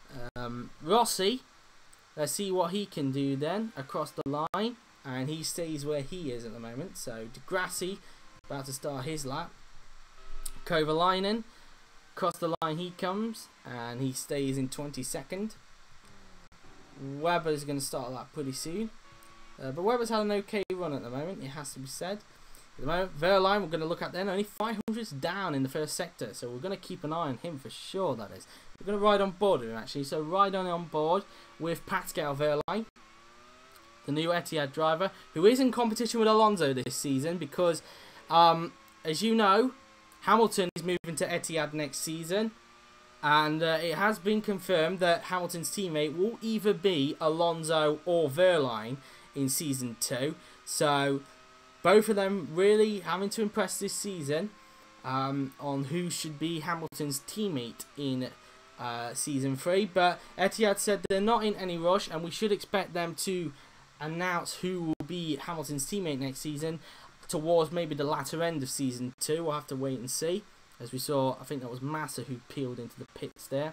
Rossi, let's see what he can do then across the line, and he stays where he is at the moment. So Di Grassi about to start his lap. Kovalainen, across the line he comes, and he stays in 22nd. Webber's going to start a lap pretty soon, but Webber's had an okay run at the moment, it has to be said. At the moment, Wehrlein we're going to look at then, only 500s down in the first sector, so we're going to keep an eye on him for sure, that is. We're going to ride on board with him actually, so ride on board with Pascal Wehrlein, the new Etihad driver, who is in competition with Alonso this season because, as you know, Hamilton is moving to Etihad next season, and it has been confirmed that Hamilton's teammate will either be Alonso or Wehrlein in Season 2, so both of them really having to impress this season on who should be Hamilton's teammate in Season 3. But Etihad said they're not in any rush, and we should expect them to announce who will be Hamilton's teammate next season towards maybe the latter end of Season 2. We'll have to wait and see. As we saw, I think that was Massa who peeled into the pits there.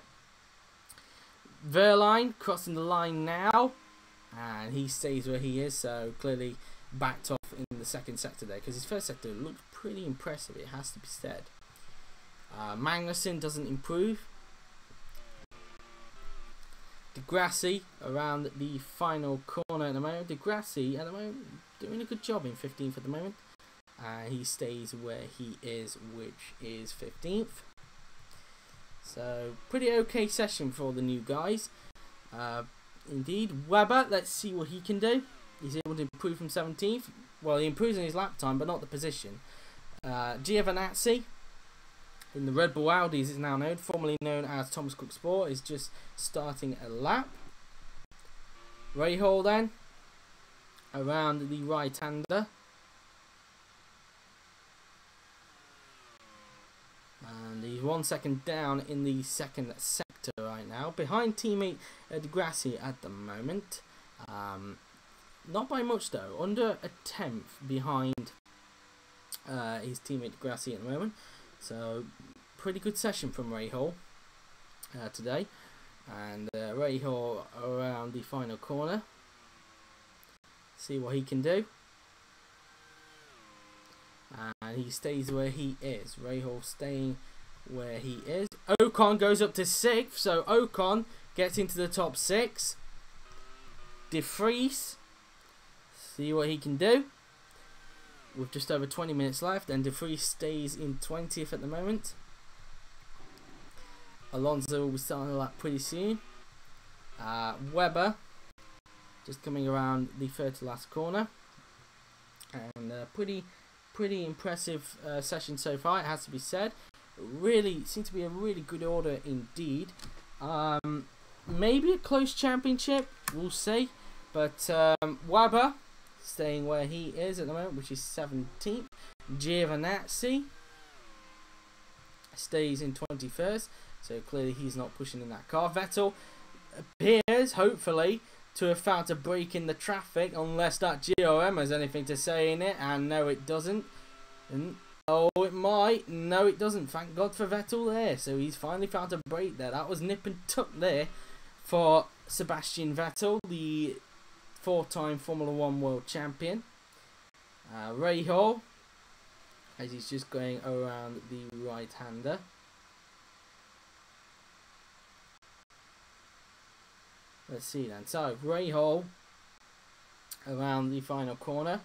Wehrlein crossing the line now, and he stays where he is, so clearly backed off in the second sector there, because his first sector looked pretty impressive, it has to be said. Magnussen doesn't improve. Di Grassi around the final corner at the moment. Di Grassi at the moment doing a good job in 15th at the moment. He stays where he is, which is 15th. So pretty okay session for the new guys. Indeed, Webber, let's see what he can do. He's able to improve from 17th. Well, he improves in his lap time, but not the position. Giovinazzi, in the Red Bull Audis is now known, formerly known as Thomas Cook Sport, is just starting a lap. Rahal then, around the right-hander. And he's 1 second down in the second sector right now, behind teammate Di Grassi at the moment. Not by much though, under a tenth behind his teammate Di Grassi at the moment. So pretty good session from Rahal today. And Rahal around the final corner. See what he can do. And he stays where he is. Rahal staying where he is. Ocon goes up to 6th. So Ocon gets into the top 6. De Vries. See what he can do. With just over 20 minutes left. And De Vries stays in 20th at the moment. Alonso will be starting the lap pretty soon. Webber just coming around the third to last corner. And pretty impressive session so far, it has to be said. Really seems to be a really good order indeed. Maybe a close championship, we'll see. But Webber staying where he is at the moment, which is 17th. Giovinazzi stays in 21st, so clearly he's not pushing in that car. Vettel appears, hopefully, to have found a break in the traffic, unless that GOM has anything to say in it, and no it doesn't. And, oh, it might. No it doesn't, thank God for Vettel there. So he's finally found a break there. That was nip and tuck there for Sebastian Vettel, the 4-time Formula 1 world champion. Rahal, as he's just going around the right-hander. Let's see then. So, Rahal around the final corner.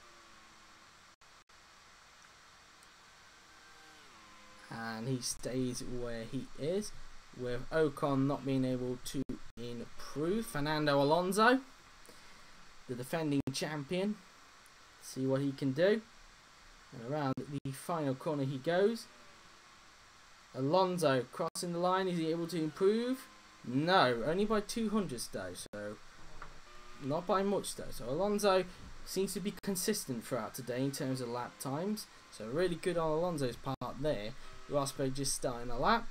And he stays where he is, with Ocon not being able to improve. Fernando Alonso, the defending champion. See what he can do. And around the final corner he goes. Alonso crossing the line. Is he able to improve? No, only by 200ths though, so not by much though. So Alonso seems to be consistent throughout today in terms of lap times, so really good on Alonso's part there. Rosberg just starting a lap,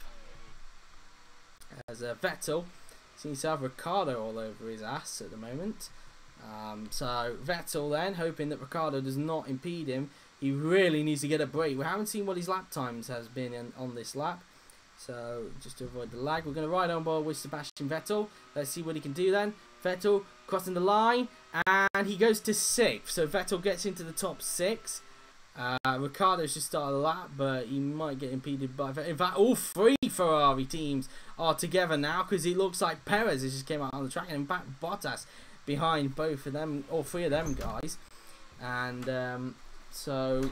as Vettel seems to have Ricciardo all over his ass at the moment. So Vettel then, hoping that Ricciardo does not impede him, he really needs to get a break. We haven't seen what his lap times has been on this lap. So, just to avoid the lag, we're going to ride on board with Sebastian Vettel. Let's see what he can do then. Vettel crossing the line, and he goes to 6th. So, Vettel gets into the top 6. Ricciardo's just started the lap, but he might get impeded by Vettel. In fact, all 3 Ferrari teams are together now, because it looks like Perez has just came out on the track. And in fact, Bottas behind both of them, all 3 of them guys. And so...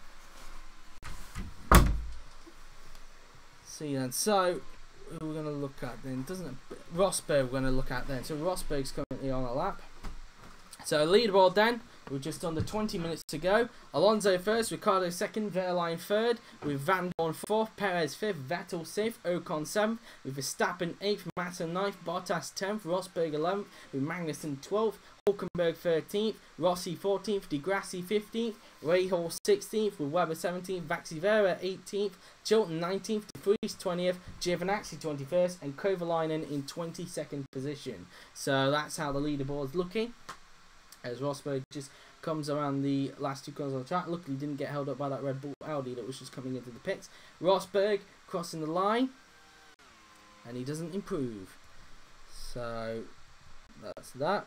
see then, so who we're going to look at then, Rosberg we're going to look at then. So Rosberg's currently on a lap. So leaderboard then, we're just under 20 minutes to go. Alonso first, Ricciardo 2nd, Wehrlein 3rd, with Van Dorn 4th, Perez 5th, Vettel 6th, Ocon 7th, with Verstappen 8th, Massa 9th, Bottas 10th, Rosberg 11th, with Magnussen 12th, Hulkenberg 13th, Rossi 14th, Di Grassi 15th, Rahal 16th, with Webber 17th, Vaxivera 18th, Chilton 19th, De Vries 20th, Giovinazzi 21st, and Kovalainen in 22nd position. So that's how the leaderboard's looking, as Rosberg just comes around the last 2 corners on the track. Luckily didn't get held up by that Red Bull Audi that was just coming into the pits. Rosberg crossing the line, and he doesn't improve. So that's that.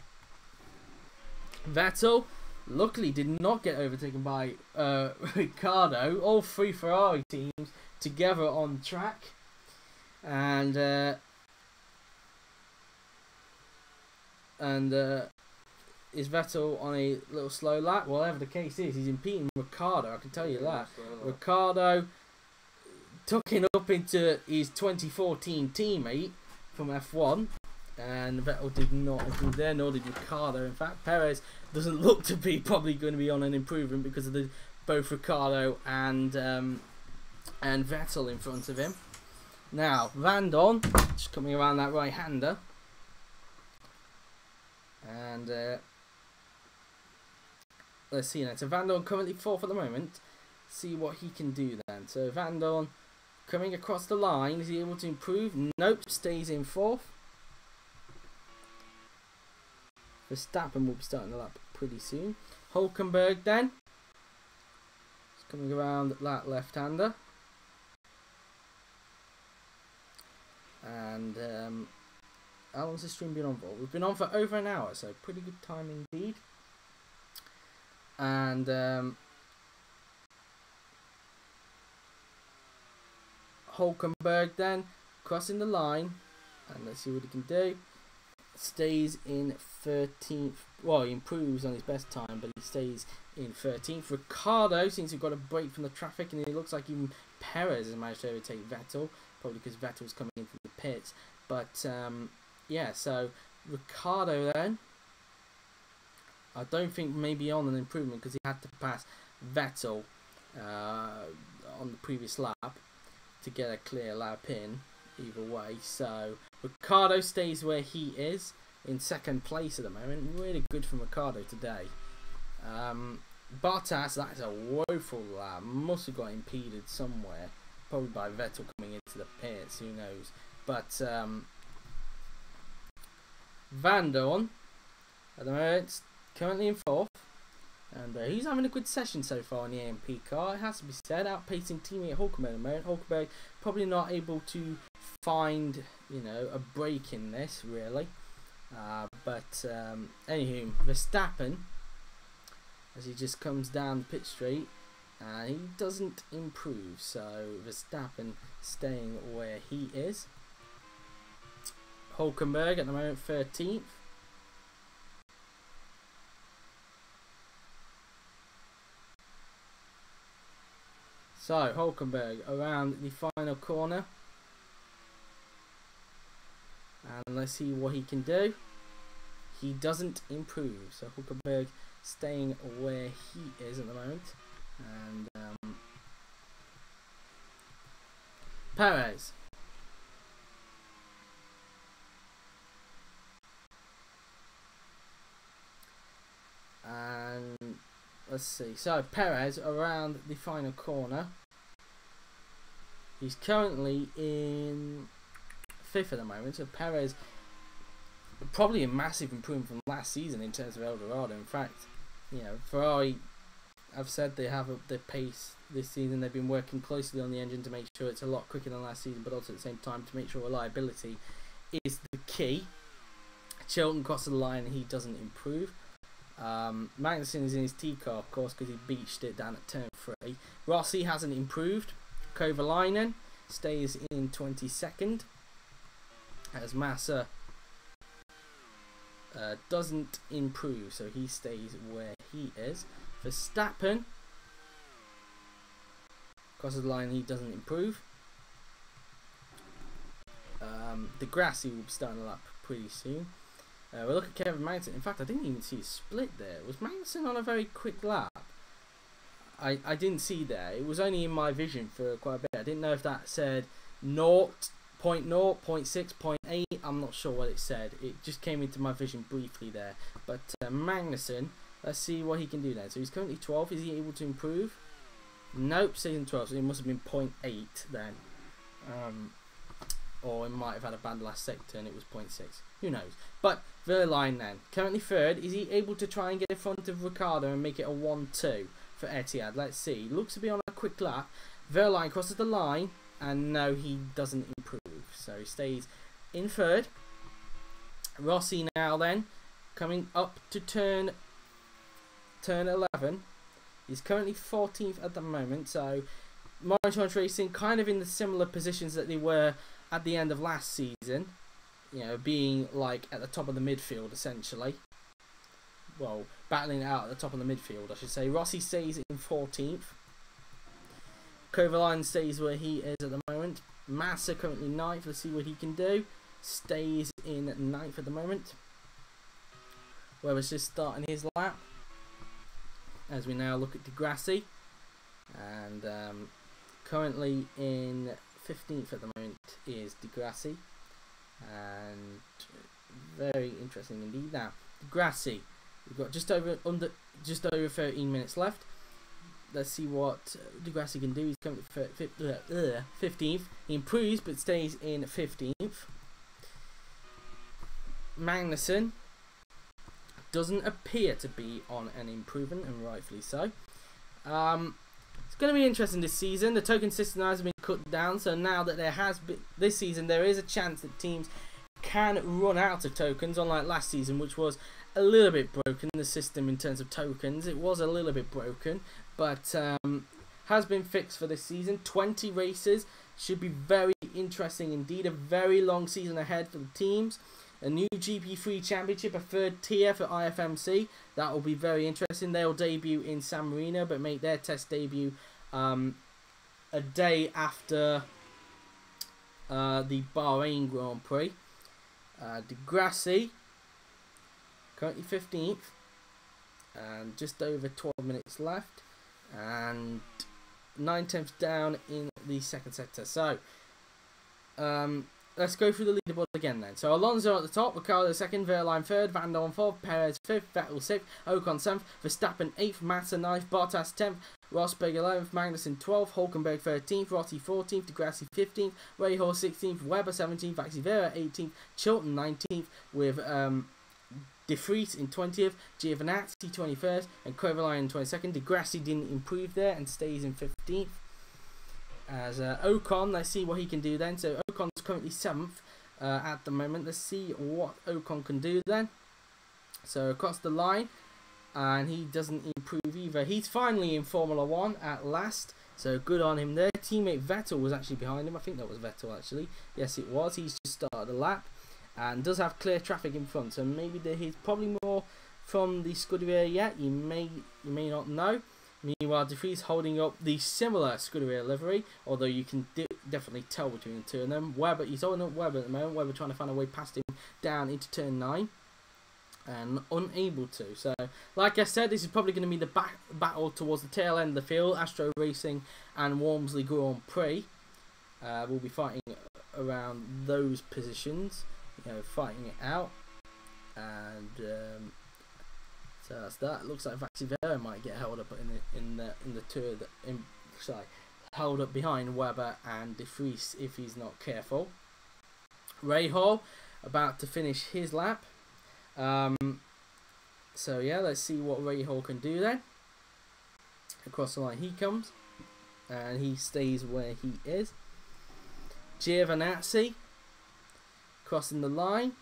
Vettel luckily did not get overtaken by Ricciardo. All 3 Ferrari teams together on track, and is Vettel on a little slow lap? Whatever the case is, he's impeding Ricciardo, I can tell you that. Ricciardo tucking up into his 2014 teammate from F1, and Vettel did not improve there, nor did Ricciardo. In fact, Perez doesn't look to be probably going to be on an improvement because of both Ricciardo and Vettel in front of him. Now, Van Dorn just coming around that right-hander, and let's see then. So Van Dorn currently 4th at the moment. See what he can do then. So Van Dorn Coming across the line, is he able to improve? Nope, stays in 4th. Verstappen will be starting the lap pretty soon. Hulkenberg then. He's coming around that left-hander. And how long's this stream been on for? We've been on for over an hour, so pretty good time indeed. And Hulkenberg then crossing the line, and let's see what he can do. Stays in 13th. Well, he improves on his best time, but he stays in 13th. Ricciardo seems to have got a break from the traffic, and it looks like even Perez has managed to overtake Vettel, probably because Vettel's coming in from the pits. But yeah, so Ricciardo then, I don't think maybe on an improvement because he had to pass Vettel on the previous lap to get a clear lap in either way. So Ricciardo stays where he is in 2nd place at the moment. Really good from Ricciardo today. Bottas, that is a woeful lap. Must have got impeded somewhere, probably by Vettel coming into the pits, who knows. But Van Dorn at the moment currently in 4th, and he's having a good session so far in the AMP car, it has to be said, outpacing teammate Hulkenberg at the moment. Hulkenberg probably not able to find, you know, a break in this really, but anywho, Verstappen, as he just comes down the pit straight, and he doesn't improve, so Verstappen staying where he is. Hulkenberg at the moment 13th. So Hulkenberg around the final corner, and let's see what he can do. He doesn't improve, so Hulkenberg staying where he is at the moment. And Perez. And let's see. So Perez around the final corner. He's currently in 5th at the moment. So Perez, probably a massive improvement from last season in terms of Eldorado. In fact, you know, Ferrari, I've said they have up their pace this season. They've been working closely on the engine to make sure it's a lot quicker than last season, but also at the same time to make sure reliability is the key. Chilton crosses the line and he doesn't improve. Magnussen is in his T car, of course, because he beached it down at turn 3. Rossi hasn't improved. Kovalainen stays in 22nd, as Massa doesn't improve, so he stays where he is. Verstappen crosses the line, he doesn't improve. Degrassi will be starting the lap pretty soon. We'll look at Kevin Magnussen. In fact, I didn't even see a split there. Was Magnussen on a very quick lap? I didn't see there. It was only in my vision for quite a bit. I didn't know if that said 0.0, 0.6, 0.8. I'm not sure what it said. It just came into my vision briefly there. But Magnussen, let's see what he can do then. So he's currently 12th. Is he able to improve? Nope, season 12. So he must have been 0.8 then. Or he might have had a bad last sector and it was 0.6. Who knows? But Verline then, currently 3rd. Is he able to try and get in front of Ricciardo and make it a 1-2 for Etihad? Let's see. Looks to be on a quick lap. Verline crosses the line, and no, he doesn't improve. So he stays in 3rd. Rossi now then, coming up to turn 11. He's currently 14th at the moment. So Motorsport Racing kind of in the similar positions that they were at the end of last season. You know, being like at the top of the midfield essentially. Well, battling it out at the top of the midfield, I should say. Rossi stays in 14th. Kovalainen stays where he is at the moment. Massa currently 9th. Let's see what he can do. Stays in 9th at the moment. Webber's just starting his lap. As we now look at Degrassi. And currently in 15th at the moment is Degrassi. And very interesting indeed. Now, Degrassi, we've got just over 13 minutes left. let's see what Di Grassi can do. He's coming 15th. He improves but stays in 15th. Magnussen doesn't appear to be on an improvement, and rightfully so. It's going to be interesting this season. The token system has been cut down, so now that there has been this season, there is a chance that teams can run out of tokens, unlike last season, which was a little bit broken. The system in terms of tokens, it was a little bit broken, but has been fixed for this season. 20 races should be very interesting indeed. A very long season ahead for the teams. A new GP3 Championship, a third tier for IFMC. That will be very interesting. They'll debut in San Marino, but make their test debut a day after the Bahrain Grand Prix. Di Grassi, currently 15th, and just over 12 minutes left, and 9/10 down in the second sector. So, let's go through the leaderboard again then. So Alonso at the top, Ricciardo second, Verline third, Van Dorn fourth, Perez fifth, Vettel sixth, Ocon seventh, Verstappen eighth, Massa ninth, Bottas 10th, Rosberg 11th, Magnussen 12th, Hulkenberg 13th, Rossi 14th, Di Grassi 15th, Rahal 16th, Webber 17th, Vaxivera 18th, Chilton 19th, with De Vries in 20th, Giovinazzi 21st, and Quiverline in 22nd. Di Grassi didn't improve there and stays in 15th. As Ocon, let's see what he can do then. So Ocon's currently 7th at the moment. Let's see what Ocon can do then. So across the line, and he doesn't improve either. He's finally in Formula 1 at last, so good on him there. Teammate Vettel was actually behind him. I think that was Vettel actually. Yes, it was. He's just started a lap and does have clear traffic in front, so maybe he's probably more from the Scuderia yet. You may not know. Meanwhile, De Vries holding up the similar Scuderia livery, although you can definitely tell between the two of them. Webber, he's holding up Webber at the moment. Webber trying to find a way past him down into turn 9. And unable to. So, like I said, this is probably going to be the battle towards the tail end of the field. Astro Racing and Walmsley Grand Prix will be fighting around those positions, fighting it out. And so that's that. Looks like Vaxivera might get held up in the tour held up behind Webber and De Vries if he's not careful. Rahal about to finish his lap. So yeah, let's see what Rahal can do then. Across the line he comes, and he stays where he is. Giovinazzi crossing the line,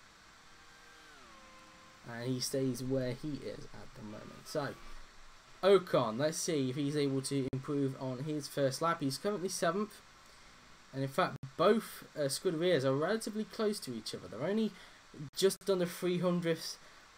and he stays where he is at the moment. So Ocon, let's see if he's able to improve on his first lap. He's currently 7th, and in fact both Scuderias are relatively close to each other. They're only just under 300ths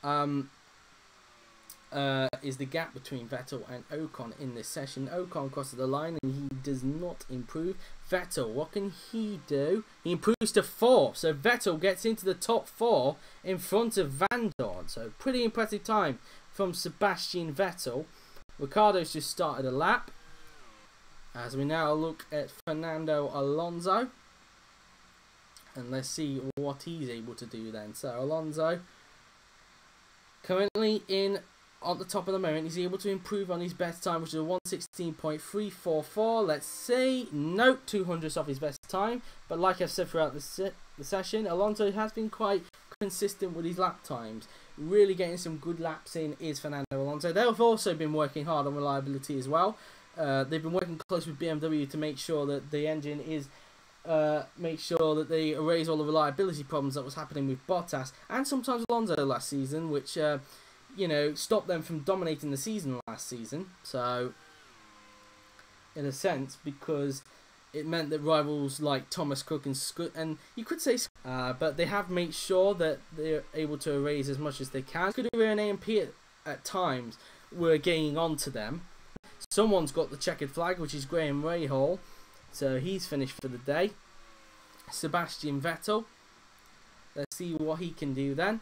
is the gap between Vettel and Ocon in this session. Ocon crosses the line and he does not improve. Vettel, what can he do? He improves to 4th, so Vettel gets into the top 4 in front of Van Dorn. So pretty impressive time from Sebastian Vettel. Ricciardo's just started a lap. As we now look at Fernando Alonso. And let's see what he's able to do then. So Alonso, currently in on the top of the moment, he's able to improve on his best time, which is a 1:16.344. Let's see, note 200ths off his best time. But like I've said throughout the session, Alonso has been quite consistent with his lap times. Really getting some good laps in is Fernando Alonso. They've also been working hard on reliability as well. They've been working close with BMW to make sure that the engine is make sure that they erase all the reliability problems that was happening with Bottas and sometimes Alonso last season, which stopped them from dominating the season last season. So in a sense, because it meant that rivals like Thomas Cook and you could say but they have made sure that they're able to erase as much as they can. Scuderia and AMP at times were getting on to them. Someone's got the checkered flag, which is Graham Rahal. So he's finished for the day. Sebastian Vettel. Let's see what he can do then.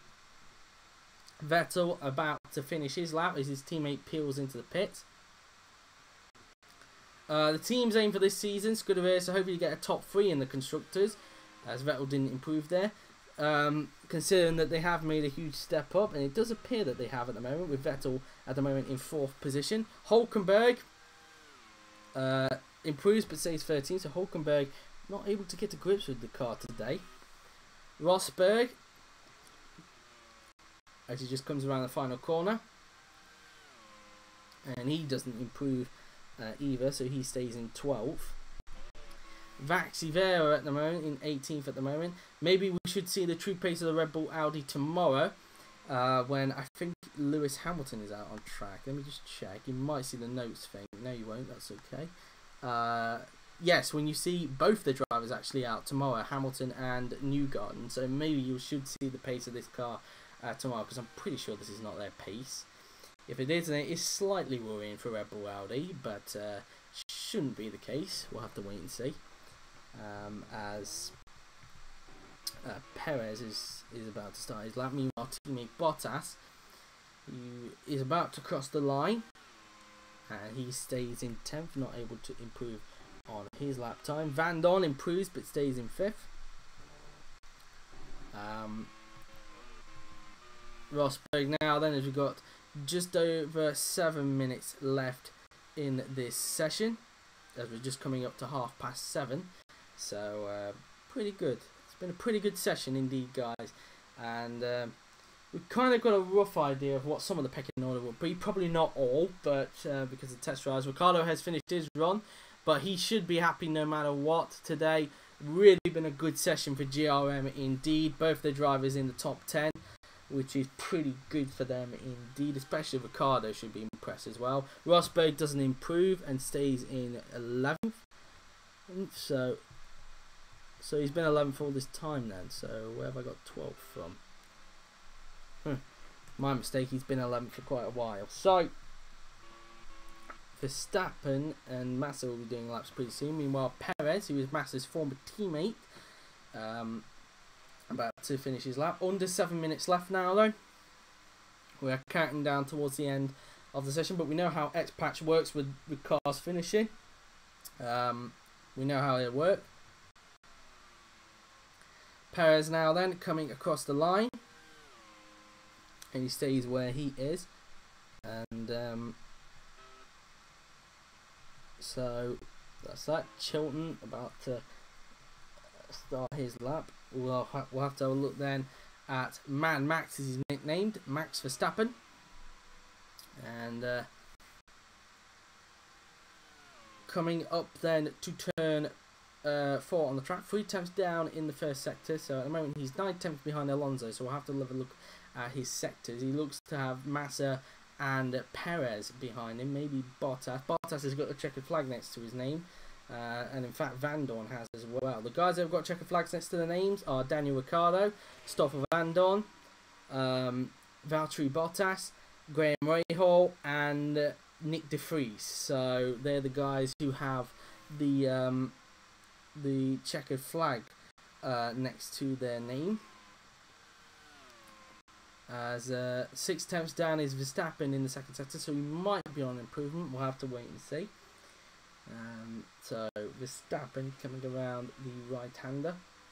Vettel about to finish his lap as his teammate peels into the pit. The team's aim for this season, Scuderia, so hopefully get a top 3 in the Constructors, as Vettel didn't improve there. Considering that they have made a huge step up, and it does appear that they have at the moment, with Vettel at the moment in 4th position. Hulkenberg improves but stays 13, so Hulkenberg not able to get to grips with the car today. Rosberg, as he just comes around the final corner, and he doesn't improve either, so he stays in 12th. Vaxi Vera at the moment in 18th at the moment. Maybe we should see the true pace of the Red Bull Audi tomorrow, when I think Lewis Hamilton is out on track. Let me just check. You might see the notes thing. No, you won't. That's okay. Yes, when you see both the drivers actually out tomorrow, Hamilton and Newgarden. So maybe you should see the pace of this car tomorrow, because I'm pretty sure this is not their pace. If it is, then it is slightly worrying for Red Bull Audi, but shouldn't be the case. We'll have to wait and see. As Perez is about to start his lap. Meanwhile, teammate Bottas, who is about to cross the line, and he stays in 10th, not able to improve on his lap time. Van Dorn improves but stays in 5th. Rosberg now then, as we've got just over 7 minutes left in this session, as we're just coming up to 7:30. So pretty good. It's been a pretty good session indeed, guys, and we've kind of got a rough idea of what some of the pecking order will be. Probably not all, but because of test drives, Ricciardo has finished his run, but he should be happy no matter what today. Really been a good session for GRM indeed. Both the drivers in the top 10, which is pretty good for them indeed. Especially Ricciardo should be impressed as well. Rosberg doesn't improve and stays in 11th. So he's been 11th all this time then. So where have I got 12th from? My mistake, he's been 11th for quite a while. So Verstappen and Massa will be doing laps pretty soon. Meanwhile, Perez, who is Massa's former teammate, about to finish his lap. Under 7 minutes left now though. We are counting down towards the end of the session, but we know how X-Patch works with cars finishing. We know how it works. Perez now then coming across the line, and he stays where he is, and so that's that. Chilton about to start his lap. We'll have to have a look then at Man Max, as he's nicknamed, Max Verstappen, and coming up then to turn 4 on the track, 3 tenths down in the first sector. So at the moment he's 9 tenths behind Alonso, so we'll have to have a look at his sectors. He looks to have Massa and Perez behind him, maybe Bottas. Bottas has got a checkered flag next to his name, and in fact Van Dorn has as well. The guys that have got checkered flags next to their names are Daniel Ricciardo, Stoffel Van Dorn, Valtteri Bottas, Graham Rahal, and Nick De Vries. So they're the guys who have the checkered flag next to their name. As 6 tenths down is Verstappen in the second sector, so he might be on improvement. We'll have to wait and see. So Verstappen coming around the right-hander.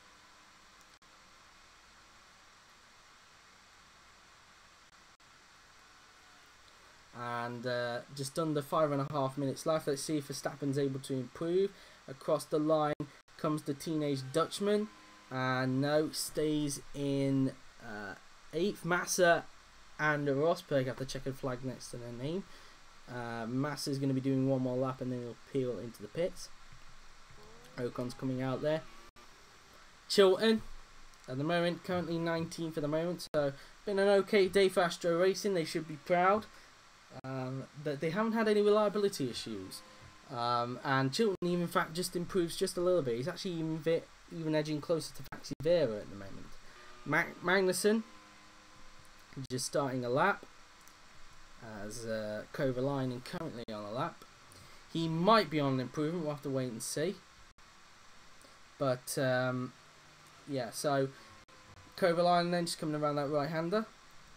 And just under 5.5 minutes left. Let's see if Verstappen's able to improve. Across the line comes the teenage Dutchman, and no, stays in 8th. Massa and Rosberg have the checkered flag next to their name. Massa is going to be doing one more lap and then he'll peel into the pits. Ocon's coming out there. Chilton at the moment, currently 19th at the moment, so been an okay day for Astro Racing. They should be proud that they haven't had any reliability issues. And Chilton even in fact just improves just a little bit. He's actually even edging closer to Vaxi Vera at the moment. Magnussen just starting a lap, as Kovalainen currently on a lap. He might be on an improvement, we'll have to wait and see. But yeah, so Kovalainen then just coming around that right-hander,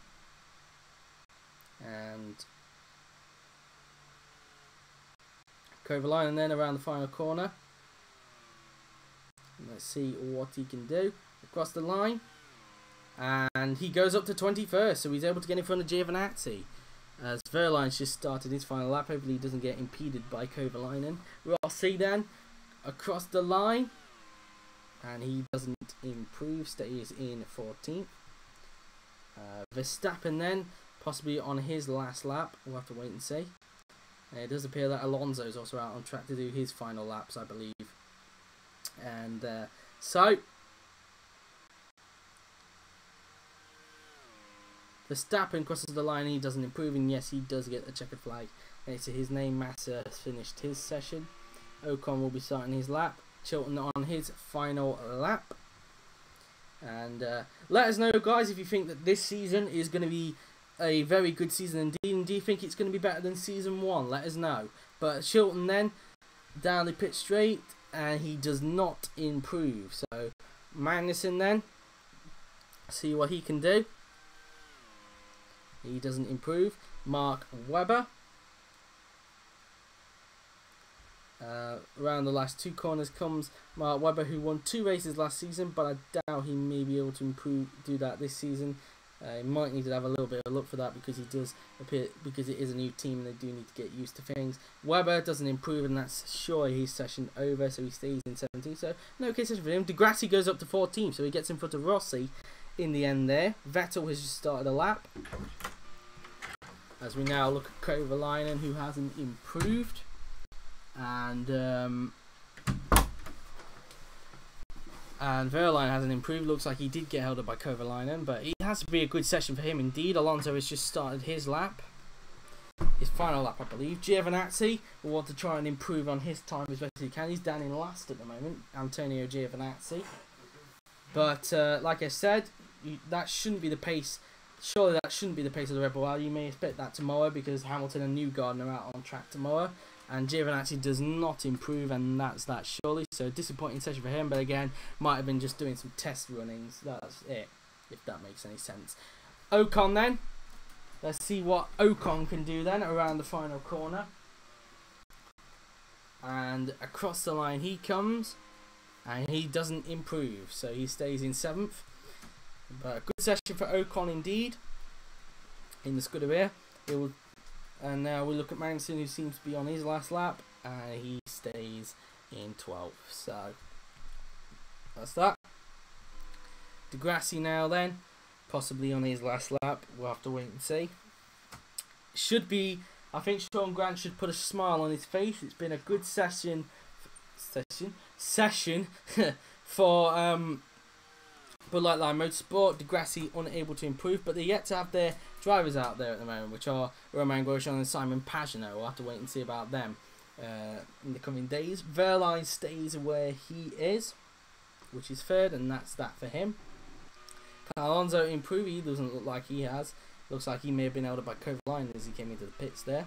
and Kovalainen then around the final corner. Let's see what he can do. Across the line, and he goes up to 21st, so he's able to get in front of Giovinazzi. As Verline's just started his final lap. Hopefully he doesn't get impeded by Kovalainen. Rossi then across the line. And he doesn't improve, stays in 14th. Verstappen then, possibly on his last lap. We'll have to wait and see. It does appear that Alonso's also out on track to do his final laps, I believe. And so Verstappen crosses the line, he doesn't improve, and yes, he does get the checkered flag next to his name. Massa has finished his session. Ocon will be starting his lap. Chilton on his final lap. And let us know, guys, if you think that this season is going to be a very good season indeed, and do you think it's going to be better than season 1? Let us know. But Chilton then down the pit straight, and he does not improve. So Magnussen then, see what he can do. He doesn't improve. Mark Webber. Around the last 2 corners comes Mark Webber, who won 2 races last season, but I doubt he may be able to do that this season. He might need to have a little bit of luck for that, because he does appear, because it is a new team and they do need to get used to things. Webber doesn't improve, and that's sure his session over, so he stays in 17th. So no case for him. Degrassi goes up to 14th, so he gets in front of Rossi in the end there. Vettel has just started a lap. As we now look at Kovalainen, who hasn't improved. And Verline hasn't improved. Looks like he did get held up by Kovalainen, but it has to be a good session for him indeed. Alonso has just started his lap, his final lap, I believe. Giovinazzi will want to try and improve on his time as best he can. He's down in last at the moment, Antonio Giovinazzi. But like I said, that shouldn't be the pace. Surely that shouldn't be the pace of the Red Bull Rally. You may expect that tomorrow, because Hamilton and Newgarden are out on track tomorrow. And Giovinazzi does not improve, and that's that surely. So disappointing session for him, but again, might have been just doing some test runnings. That's it, if that makes any sense. Ocon then. Let's see what Ocon can do then around the final corner. And across the line he comes, and he doesn't improve, so he stays in 7th. But a good session for Ocon indeed in the Scuderia. And now we look at Magnussen, who seems to be on his last lap, and he stays in 12th. So that's that. Degrassi now then, possibly on his last lap. We'll have to wait and see. Should be, I think Sean Grant should put a smile on his face. It's been a good session for Bud Light Line Motorsport. Degrassi unable to improve, but they're yet to have their drivers out there at the moment, which are Romain Grosjean and Simon Pagenaud. We'll have to wait and see about them in the coming days. Verline stays where he is, which is third, and that's that for him. Can Alonso improve? He doesn't look like he has. Looks like he may have been held up by Kovalainen as he came into the pits there.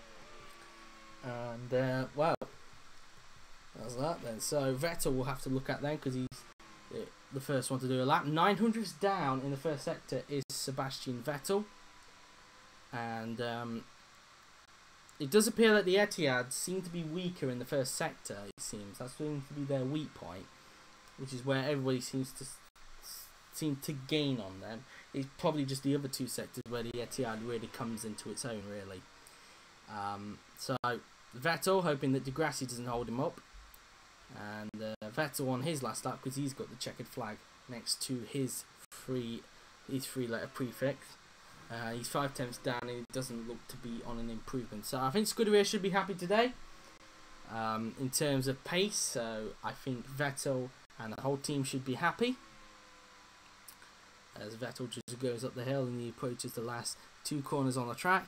And well, that's that then. So Vettel will have to look at then, because he's the first one to do a lap. 900th down in the first sector is Sebastian Vettel. And it does appear that the Etihad seem to be weaker in the first sector, it seems. That seems to be their weak point, which is where everybody seem to gain on them. It's probably just the other 2 sectors where the Etihad really comes into its own, really. So Vettel hoping that Degrassi doesn't hold him up. And Vettel on his last lap, because he's got the checkered flag next to his 3-letter prefix. He's 5/10 down, and it doesn't look to be on an improvement. So I think Scuderia should be happy today in terms of pace. So I think Vettel and the whole team should be happy, as Vettel just goes up the hill and he approaches the last 2 corners on the track.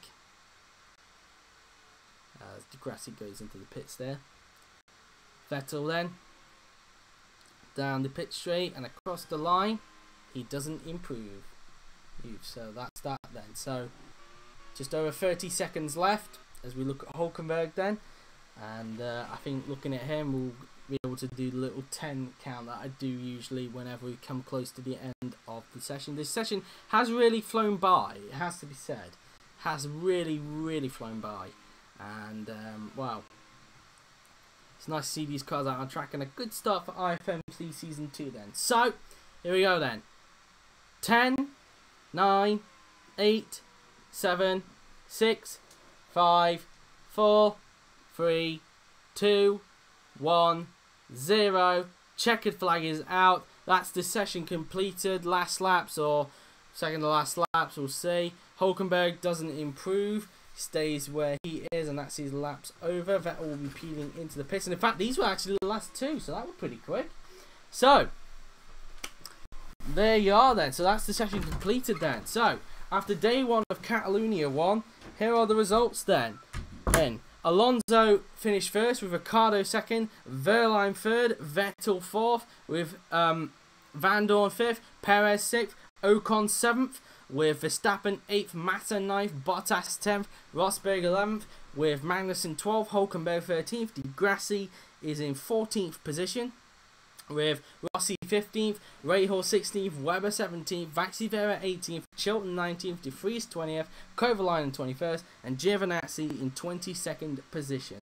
As Degrassi goes into the pits there. Vettel then down the pit straight and across the line. He doesn't improve. So that's that then. So just over 30 seconds left as we look at Hulkenberg then. And I think looking at him, we'll be able to do the little 10 count that I do usually whenever we come close to the end of the session. This session has really flown by, it has to be said. Has really, really flown by. And wow. It's nice to see these cars out on track, and a good start for IFMC Season 2 then. So, here we go then. 10, 9, 8, 7, 6, 5, 4, 3, 2, 1, 0. Checkered flag is out. That's the session completed. Last laps or second to last laps, we'll see. Hulkenberg doesn't improve. Stays where he is, and that's his laps over. Vettel will be peeling into the pits. And in fact, these were actually the last two, so that was pretty quick. So, there you are then. So that's the session completed then. So, after day one of Catalonia 1, here are the results then. Alonso finished first with Ricciardo second, Wehrlein third, Vettel fourth, with Van Dorn fifth, Perez sixth, Ocon seventh, with Verstappen 8th, Massa 9th, Bottas 10th, Rosberg 11th, with Magnussen 12th, Hulkenberg 13th, Di Grassi is in 14th position, with Rossi 15th, Rahal 16th, Webber 17th, Vaxivera 18th, Chilton 19th, De Vries 20th, Kovalainen 21st, and Giovinazzi in 22nd position.